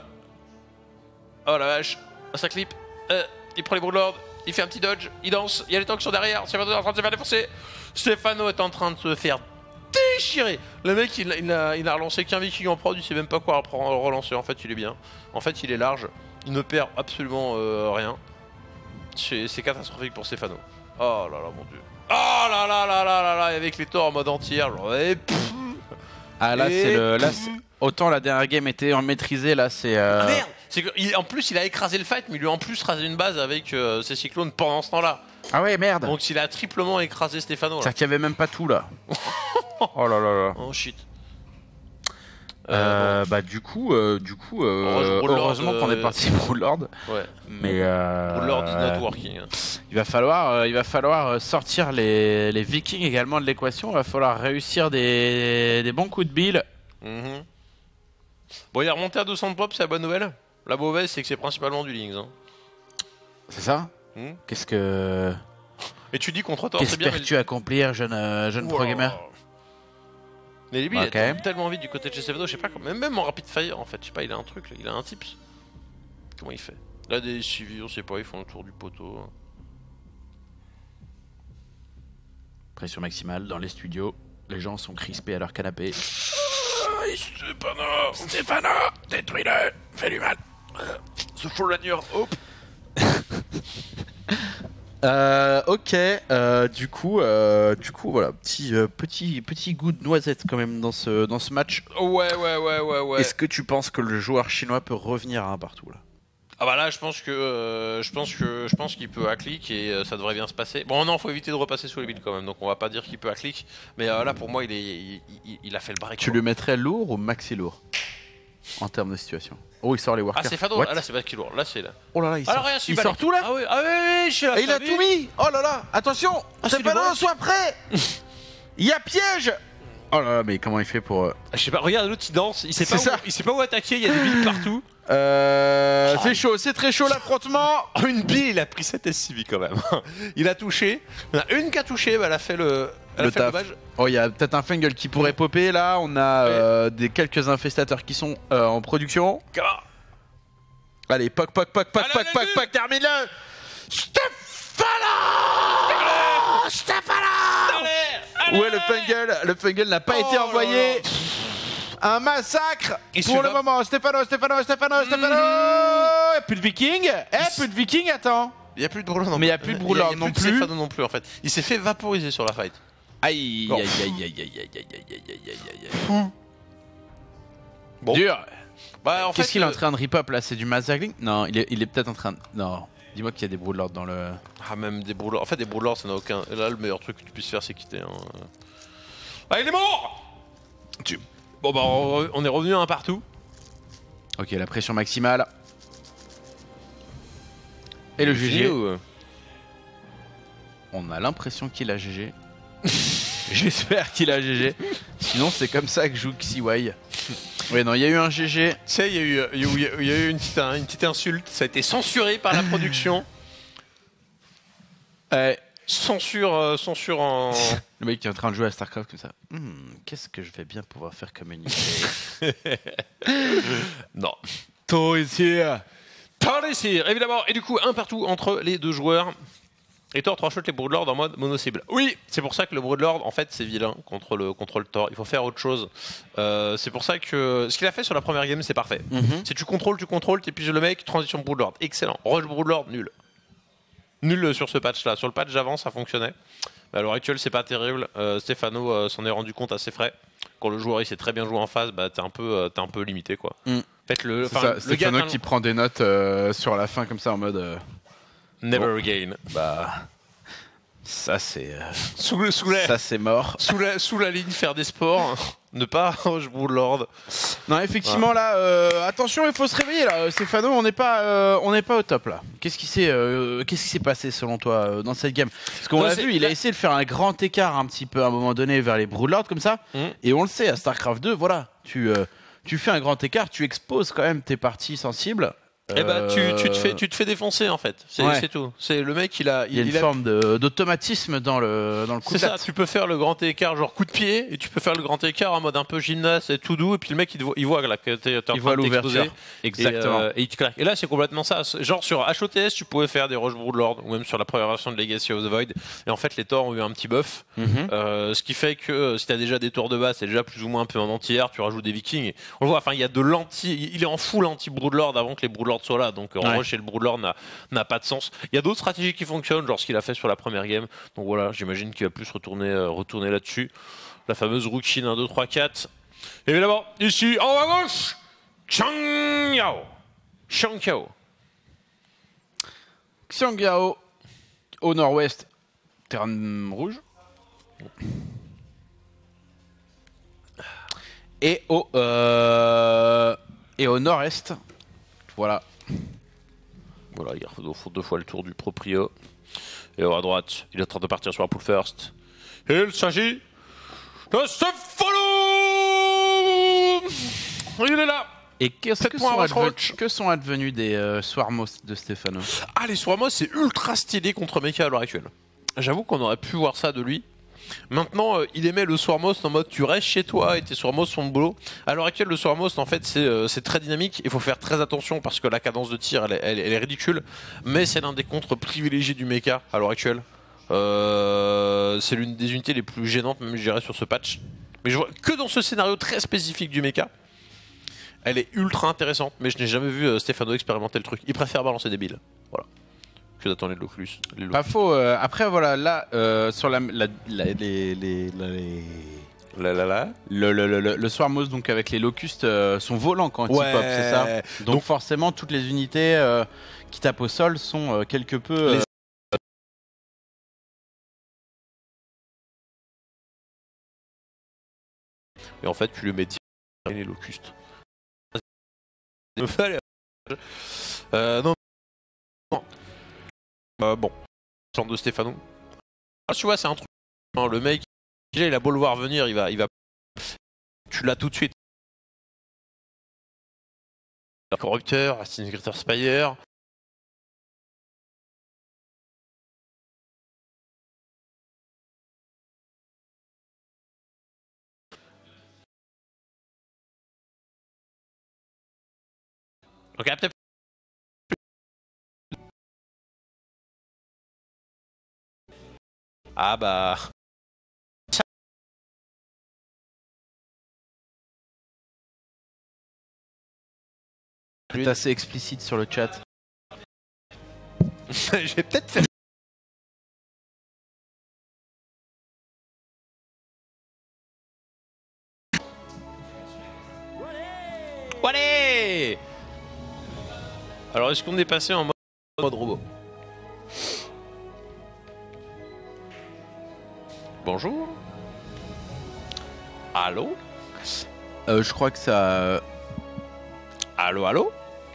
la vache, ça clip. Il prend les Broodlords, il fait un petit dodge, il danse, il y a les tanks qui sont derrière, Stefano est en train de se faire défoncer. Stefano est en train de se faire déchirer. Le mec il a relancé qu'un viking en prod, il sait même pas quoi relancer. En fait il est bien. En fait il est large, il ne perd absolument rien. C'est catastrophique pour Stefano. Oh là là mon dieu. Oh là là là là là là, avec les torts en mode entière. Genre, Ah là autant la dernière game était en maîtrisé, là c'est... Ah merde, en plus il a écrasé le fight, mais il lui a en plus rasé une base avec ses cyclones pendant ce temps-là. Ah ouais merde. Donc il a triplement écrasé Stefano. C'est-à-dire qu'il y avait même pas tout là. Oh là là là. Oh shit. Bah du coup, heureusement qu'on est parti Broodlord. Ouais. Mais Broodlord is not working. il va falloir sortir les Vikings également de l'équation. Il va falloir réussir des bons coups de bille. Bon, il est remonté à 200 de pop, c'est la bonne nouvelle. La mauvaise, c'est que c'est principalement du Lynx. C'est ça. Qu'est-ce que... Et tu dis contre toi, c'est bien. Qu'espères-tu accomplir, jeune pro gamer? Mais lui, il est tellement vite du côté de chez Stefano, je sais pas, même en rapid fire en fait, je sais pas, il a un truc, là, il a un tips. Comment il fait? Là, des civils, on sait pas, ils font le tour du poteau. Pression maximale dans les studios, les gens sont crispés à leur canapé. Stefano, détruis-le, fais-lui mal. The Forerunner, hop. Ok, du coup, voilà, petit goût de noisette quand même dans ce match. Ouais. Est-ce que tu penses que le joueur chinois peut revenir à un partout là? Ah bah là, je pense qu'il peut hack-click et ça devrait bien se passer. Bon, non, faut éviter de repasser sous les builds quand même, donc on va pas dire qu'il peut hack-click, mais là pour moi, il a fait le break. Tu le mettrais lourd ou maxi lourd en termes de situation? Oh, il sort les workers. Ah, c'est Fado. Ah là, c'est pas qui lourd. Là, c'est là. Oh là là, il sort tout là. Ah oui, je suis là. Et il a tout mis. Oh là là, attention, Stefano, sois prêt. Il y a piège. Oh là là, mais comment il fait pour... Je sais pas, regarde l'autre, il danse, il sait pas où attaquer, il y a des billes partout. C'est chaud, c'est très chaud l'affrontement. Une bille, il a pris 7 SCV quand même. Il a touché. Il y en a une qui a touché, bah, elle a fait le taf. Oh, il y a peut-être un Fungal qui pourrait popper là. On a quelques infestateurs qui sont en production. Allez, poc, termine-le. Stefano. Ouais, le Fungal n'a pas été envoyé. Un massacre pour le moment. Stefano. Plus de Viking. Plus de Viking, attends. Il y a plus de Broodlord non plus. Mais il y a plus de Broodlord non plus. Stefano non plus en fait. Il s'est fait vaporiser sur la fight. Aïe. Bon. Dur. Bah, en fait, qu'est-ce qu'il est en train de rip-up là? C'est du massacring? Non, il est peut-être en train de... Non. Dis-moi qu'il y a des Broodlords dans le... Ah, même des Broodlords. En fait, des Broodlords, ça n'a aucun... Là, le meilleur truc que tu puisses faire, c'est quitter. Ah, il est mort. Bon, bah, on est revenu à un partout. Ok, la pression maximale. Et le GG. On a l'impression qu'il a GG. J'espère qu'il a GG. Sinon, c'est comme ça que joue XY. Ouais, non, il y a eu un GG. Tu sais, il y a eu une petite insulte. Ça a été censuré par la production. Censure en... Le mec qui est en train de jouer à StarCraft comme ça. Qu'est-ce que je vais bien pouvoir faire comme unité? Non. Taurissir, évidemment. Et du coup, un partout entre les deux joueurs. Et Thor 3 shot les Broodlords en mode mono-cible. Oui, c'est pour ça que le Broodlord, en fait, c'est vilain contre le Thor. Il faut faire autre chose. C'est pour ça que ce qu'il a fait sur la première game, c'est parfait. Si tu contrôles, t'épuises le mec, transition Broodlord. Excellent. Rush Broodlord, nul. Nul sur ce patch-là. Sur le patch d'avant, ça fonctionnait. Mais à l'heure actuelle, c'est pas terrible. Stefano s'en est rendu compte assez frais. Quand le joueur il sait très bien jouer en phase, bah, t'es un peu limité, quoi. En fait, Stefano qui prend des notes sur la fin comme ça en mode... Never again. Bah, ça c'est ça c'est mort. Sous la ligne, faire des sports, ne pas rush Broodlord. Non, effectivement là, attention, il faut se réveiller là. Stefano, on n'est pas au top là. Qu'est-ce qui s'est passé selon toi dans cette game? Parce qu'on l'a vu, il a essayé de faire un grand écart un petit peu à un moment donné vers les Broodlords comme ça. Et on le sait à StarCraft 2, voilà, tu fais un grand écart, tu exposes quand même tes parties sensibles. Eh bah, tu te fais défoncer en fait, c'est tout. C'est le mec, il a une forme d'automatisme dans le coup de C'est ça, tête. tu peux faire le grand écart genre coup de pied, et tu peux faire le grand écart en mode un peu gymnaste et tout doux, et puis le mec il voit là, que t'es en train de t'exposer. Exactement. Et il te claque. Et là c'est complètement ça. Genre sur HOTS tu pouvais faire des Rush Broodlord, ou même sur la première version de Legacy of the Void, et en fait les Thors ont eu un petit buff. Ce qui fait que si t'as déjà des tours de base, c'est déjà plus ou moins un peu en anti-air, tu rajoutes des Vikings. On le voit, enfin il y a de l'anti, il est en full anti-Broodlord avant que les Broodlords soient là, donc en rush et le Broodlord n'a pas de sens. Il y a d'autres stratégies qui fonctionnent, genre ce qu'il a fait sur la première game. Donc voilà, j'imagine qu'il va plus retourner là-dessus. La fameuse Rookin 1, 2, 3, 4. Évidemment, ici en haut à gauche, Xiang Yao. Xiang Yao. Xiangyao au nord-ouest, terrain rouge. Et au nord-est, voilà. Voilà, il faut 2 fois le tour du proprio. Et à droite, il est en train de partir sur la pool first. Et il s'agit de Stefano. Il est là. Et que sont advenus des Swarmos de Stefano? Ah, les Swarmos, c'est ultra stylé contre Mecha à l'heure actuelle. J'avoue qu'on aurait pu voir ça de lui. Maintenant, il aimait le Swarmos en mode tu restes chez toi et tes Swarmos font le boulot. À l'heure actuelle, le Swarmos, en fait, c'est très dynamique. Il faut faire très attention parce que la cadence de tir, elle est ridicule. Mais c'est l'un des contres privilégiés du mecha à l'heure actuelle. C'est l'une des unités les plus gênantes, même je dirais, sur ce patch. Mais je vois que dans ce scénario très spécifique du mecha. Elle est ultra intéressante, mais je n'ai jamais vu Stefano expérimenter le truc. Il préfère balancer des billes. Voilà. Que d'attendre les locus. Pas faux. Après, voilà, là, sur le Swarmos, donc avec les locustes, sont volants quand ils pop, c'est ça. Donc forcément, toutes les unités qui tapent au sol sont quelque peu. Et en fait, tu lui mets les locustes. Non. Bon, centre de Stefano. Ah, tu vois, c'est un truc. Le mec, déjà, il a beau le voir venir, il va. Tu l'as tout de suite. Corrupteur, Disintegrator Spire. Ok, peut-être. Ah bah. C'est assez explicite sur le chat. J'ai peut-être fait. Allez. Alors, est-ce qu'on est passé en mode robot? Bonjour. Allô? Je crois que ça. Allô, allô?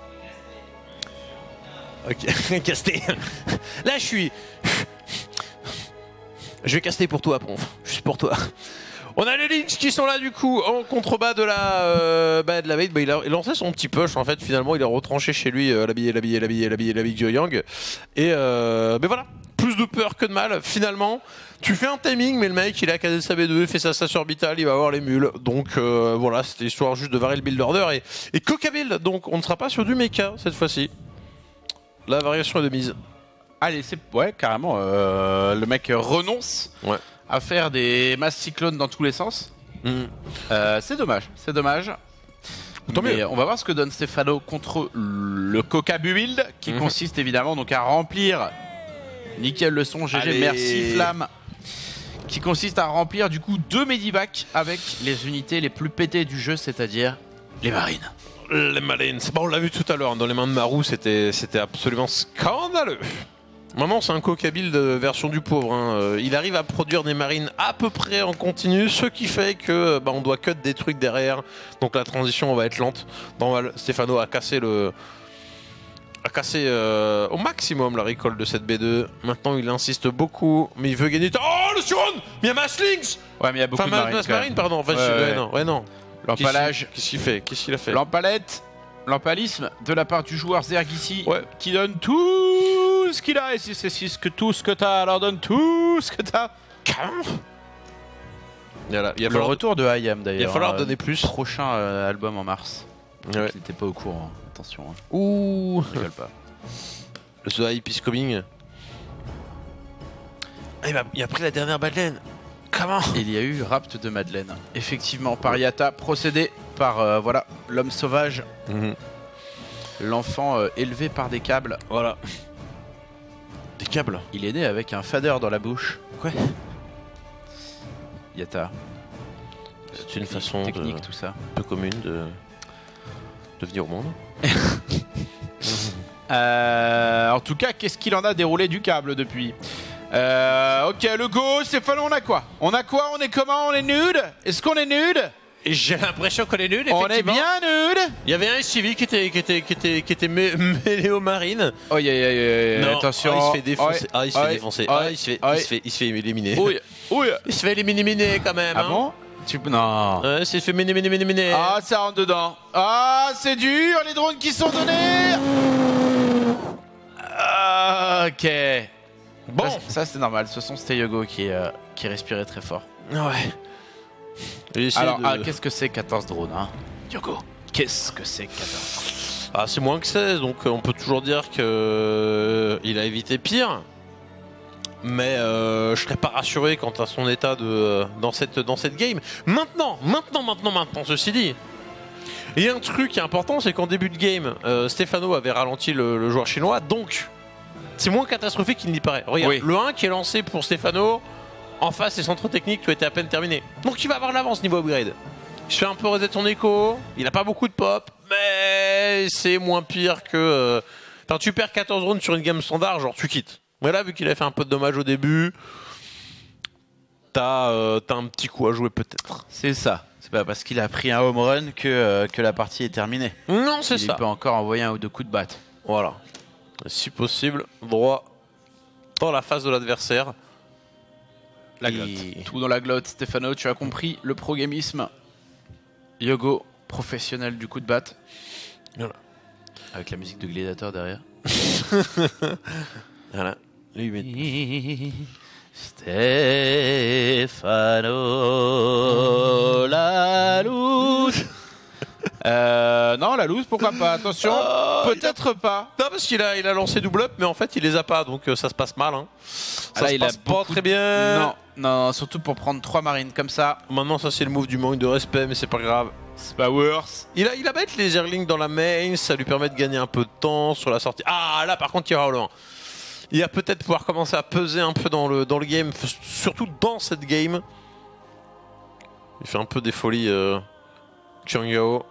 Ok, casté. Là, je suis. Je vais caster pour toi, Ponf. Juste pour toi. On a les Lynx qui sont là du coup en contrebas de la veille. Il a lancé son petit push en fait. Finalement, il a retranché chez lui la bille Yang. Et mais voilà, plus de peur que de mal. Finalement, tu fais un timing, mais le mec il a casé sa B2, il fait sa station orbitale, il va avoir les mules. Donc voilà, c'était histoire juste de varier le build order et coca build. Donc on ne sera pas sur du mecha cette fois-ci. La variation est de mise. Allez, c'est carrément. Le mec renonce. Ouais. À faire des masses cyclones dans tous les sens. C'est dommage, Tant mais mieux. on va voir ce que donne Stefano contre le Coca build qui consiste évidemment donc à remplir. Nickel le son, GG, Allez. merci Flamme. Qui consiste à remplir du coup 2 medivacs avec les unités les plus pétées du jeu, c'est-à-dire les marines. Les Marines. Bon, on l'a vu tout à l'heure, dans les mains de Marou, c'était absolument scandaleux. Maintenant, c'est un coca build version du pauvre. Hein. Il arrive à produire des marines à peu près en continu, ce qui fait que on doit cut des trucs derrière. Donc la transition va être lente. Stefano a cassé au maximum la recall de cette B2. Maintenant, il insiste beaucoup, mais il veut gagner. Oh, le surrun! Mais il y a Masslings! Ouais, mais il y a beaucoup de marines. Marine, pardon. En fait, non. L'empalage. Qu'est-ce qu'il fait? Qu'est-ce qu'il a fait? L'empalette. l'empalisme de la part du joueur Zerg ici, Ouais. qui donne tout ce qu'il a. Et si c'est tout ce que t'as, alors donne tout ce que t'as. Voilà, il va Le falloir, retour de IAM d'ailleurs. il va falloir donner plus. Prochain album en mars. Ouais. Il n'était pas au courant, attention. Hein. Ouh, Je rigole pas. The Hype is coming. Ah, il a pris la dernière Madeleine. Comment? Il y a eu Rapt de Madeleine. Effectivement, par Yata, procédé par voilà l'homme sauvage, l'enfant élevé par des câbles. Voilà. Des câbles. Il est né avec un fader dans la bouche. Quoi? Yata. C'est une façon technique, tout ça. peu commune de venir au monde. En tout cas, qu'est-ce qu'il en a déroulé du câble depuis? Ok, le go, Stéphane, on a quoi? On est comment? On est nude? Est-ce qu'on est nude? J'ai l'impression qu'on est nul, effectivement. On est bien nude? Il y avait un civil qui était mêlé aux marines. Oh, Non, attention. il se fait défoncer. Oh, Il se fait défoncer. Il se fait éliminer. Oui, oui. Il se fait éliminer quand même. Ah hein. bon? Non. Ouais, il se fait éliminer. Ah, ça rentre dedans. Ah, c'est dur, les drones qui sont donnés. Ah, ok. Bon. Ça c'est normal. Ce sont Steyogo qui respirait très fort. Ouais. Alors, qu'est-ce que c'est 14 drones, hein? Yogo, qu'est-ce que c'est 14? Ah, c'est moins que 16, donc on peut toujours dire que il a évité pire. Mais je serais pas rassuré quant à son état dans cette game. Maintenant, ceci dit, il y a un truc qui est important, c'est qu'en début de game, Stéphano avait ralenti le joueur chinois, donc c'est moins catastrophique qu'il n'y paraît. Regarde, Oui. le 1 qui est lancé pour Stéphano, en face, les centres techniques qui ont été à peine terminés. Donc il va avoir l'avance niveau upgrade. Il se fait un peu reset son écho, il a pas beaucoup de pop, mais c'est moins pire que... Enfin, tu perds 14 rounds sur une game standard, genre tu quittes. Mais là, vu qu'il a fait un peu de dommage au début, t'as un petit coup à jouer peut-être. C'est ça. C'est pas parce qu'il a pris un home run que la partie est terminée. Non, c'est ça. Il peut encore envoyer un ou deux coups de batte. Voilà. Si possible, droit dans la face de l'adversaire. La glotte. Tout dans la glotte, Stéphano, tu as compris le pro-gamisme. Yogo, professionnel du coup de batte. Voilà. Avec la musique de Gladiator derrière. Voilà. Lui, Stéphano, la loose. Non, la loose, pourquoi pas? Attention, peut-être pas. Non, parce qu'il a lancé double up, mais en fait, il les a pas, donc ça se passe mal. Hein. Ça se passe pas très bien. Non, surtout pour prendre 3 marines comme ça. Maintenant, ça, c'est le move du manque de respect, mais c'est pas grave. C'est pas worse. Il a mettre les airlings dans la main, ça lui permet de gagner un peu de temps sur la sortie. Ah, là, par contre, il ira au loin. Il va peut-être pouvoir commencer à peser un peu dans le game, surtout dans cette game. Il fait un peu des folies, Qiang Yao.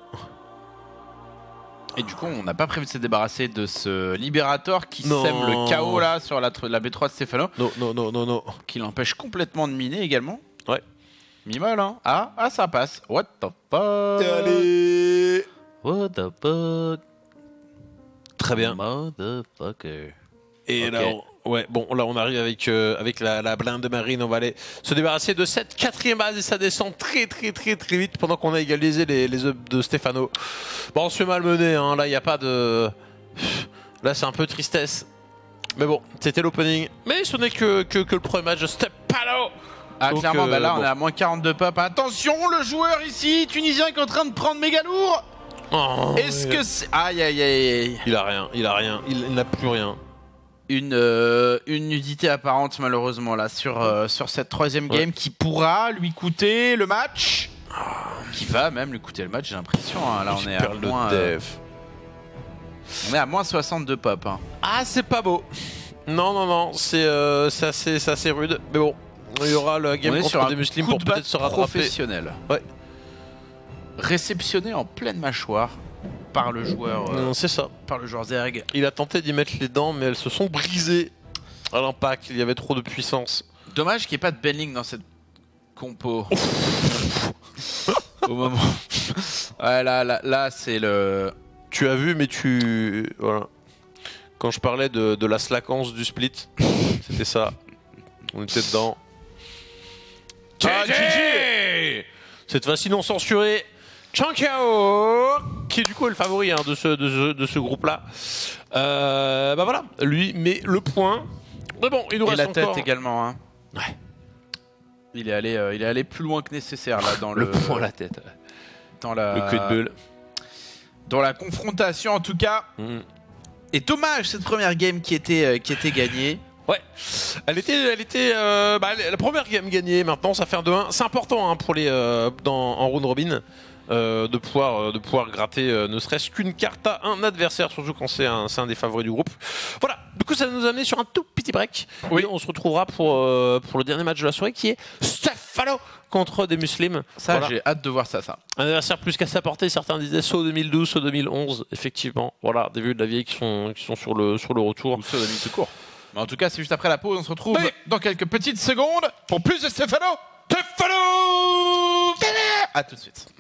Et du coup, on n'a pas prévu de se débarrasser de ce Liberator qui Non. sème le chaos là sur la B3 de Stéphano. Non. Qui l'empêche complètement de miner également. Ouais. Mi-molle, hein. Ah, ça passe. What the fuck? Allez. What the fuck? Très bien. Motherfucker. Et Ok. là, ouais, bon, là on arrive avec la blinde de marine, on va aller se débarrasser de cette 4ème base et ça descend très vite pendant qu'on a égalisé les ups de Stéphano. Bon, on se fait malmener, hein, là il n'y a pas de... Là c'est un peu tristesse. Mais bon, c'était l'opening. Mais ce n'est que le premier match de Stéphano. Ah, Donc, clairement, bah là bon. on est à moins 42 pop. Attention, le joueur ici, tunisien, qui est en train de prendre méga lourd. Oh, Est-ce que c'est. Aïe. Il a rien, il n'a plus rien. Une nudité apparente malheureusement là sur cette 3ème game qui pourra lui coûter le match, qui va même lui coûter le match, j'ai l'impression, hein. Là on est à moins on est à moins 62 pop, hein. Ah, c'est pas beau. Non, c'est assez rude. Mais bon, il y aura le game On est sur contre un des muslims coup pour de peut-être batte se rattraper. professionnel. Ouais. Réceptionné en pleine mâchoire par le joueur Non, c'est ça. par le joueur Zerg. Il a tenté d'y mettre les dents, mais elles se sont brisées à l'impact. Il y avait trop de puissance. Dommage qu'il n'y ait pas de Benling dans cette compo. Au moment. Ouais, là c'est le. Tu as vu, mais voilà. Quand je parlais de la slackance du split, c'était ça. On était dedans. Ah, GG. Cette fois-ci non censuré. Qiang Yao qui est du coup le favori de ce groupe-là. Bah voilà, lui met le point. Mais bon, il nous reste la tête encore... également. Hein. Ouais. Il est allé plus loin que nécessaire là dans le point, la tête. Dans la... Le queue de bulle. Dans la confrontation en tout cas. Et dommage cette première game qui était gagnée. Ouais, elle était la première game gagnée. Maintenant, ça fait un 2-1. C'est important hein, pour les en round robin de pouvoir gratter ne serait-ce qu'une carte à un adversaire, surtout quand c'est un des favoris du groupe. Voilà. Du coup, ça nous a amené sur un tout petit break. Oui. Et on se retrouvera pour le dernier match de la soirée qui est Stefano contre des Muslims. Ça, voilà. J'ai hâte de voir ça. Un adversaire plus qu'à sa portée. Certains disaient saut 2012, saut 2011. Effectivement, voilà, des vieux de la vieille qui sont sur le retour. Ou saut 2000 tout court. Mais en tout cas, c'est juste après la pause. On se retrouve dans quelques petites secondes pour plus de Stefano. A tout de suite.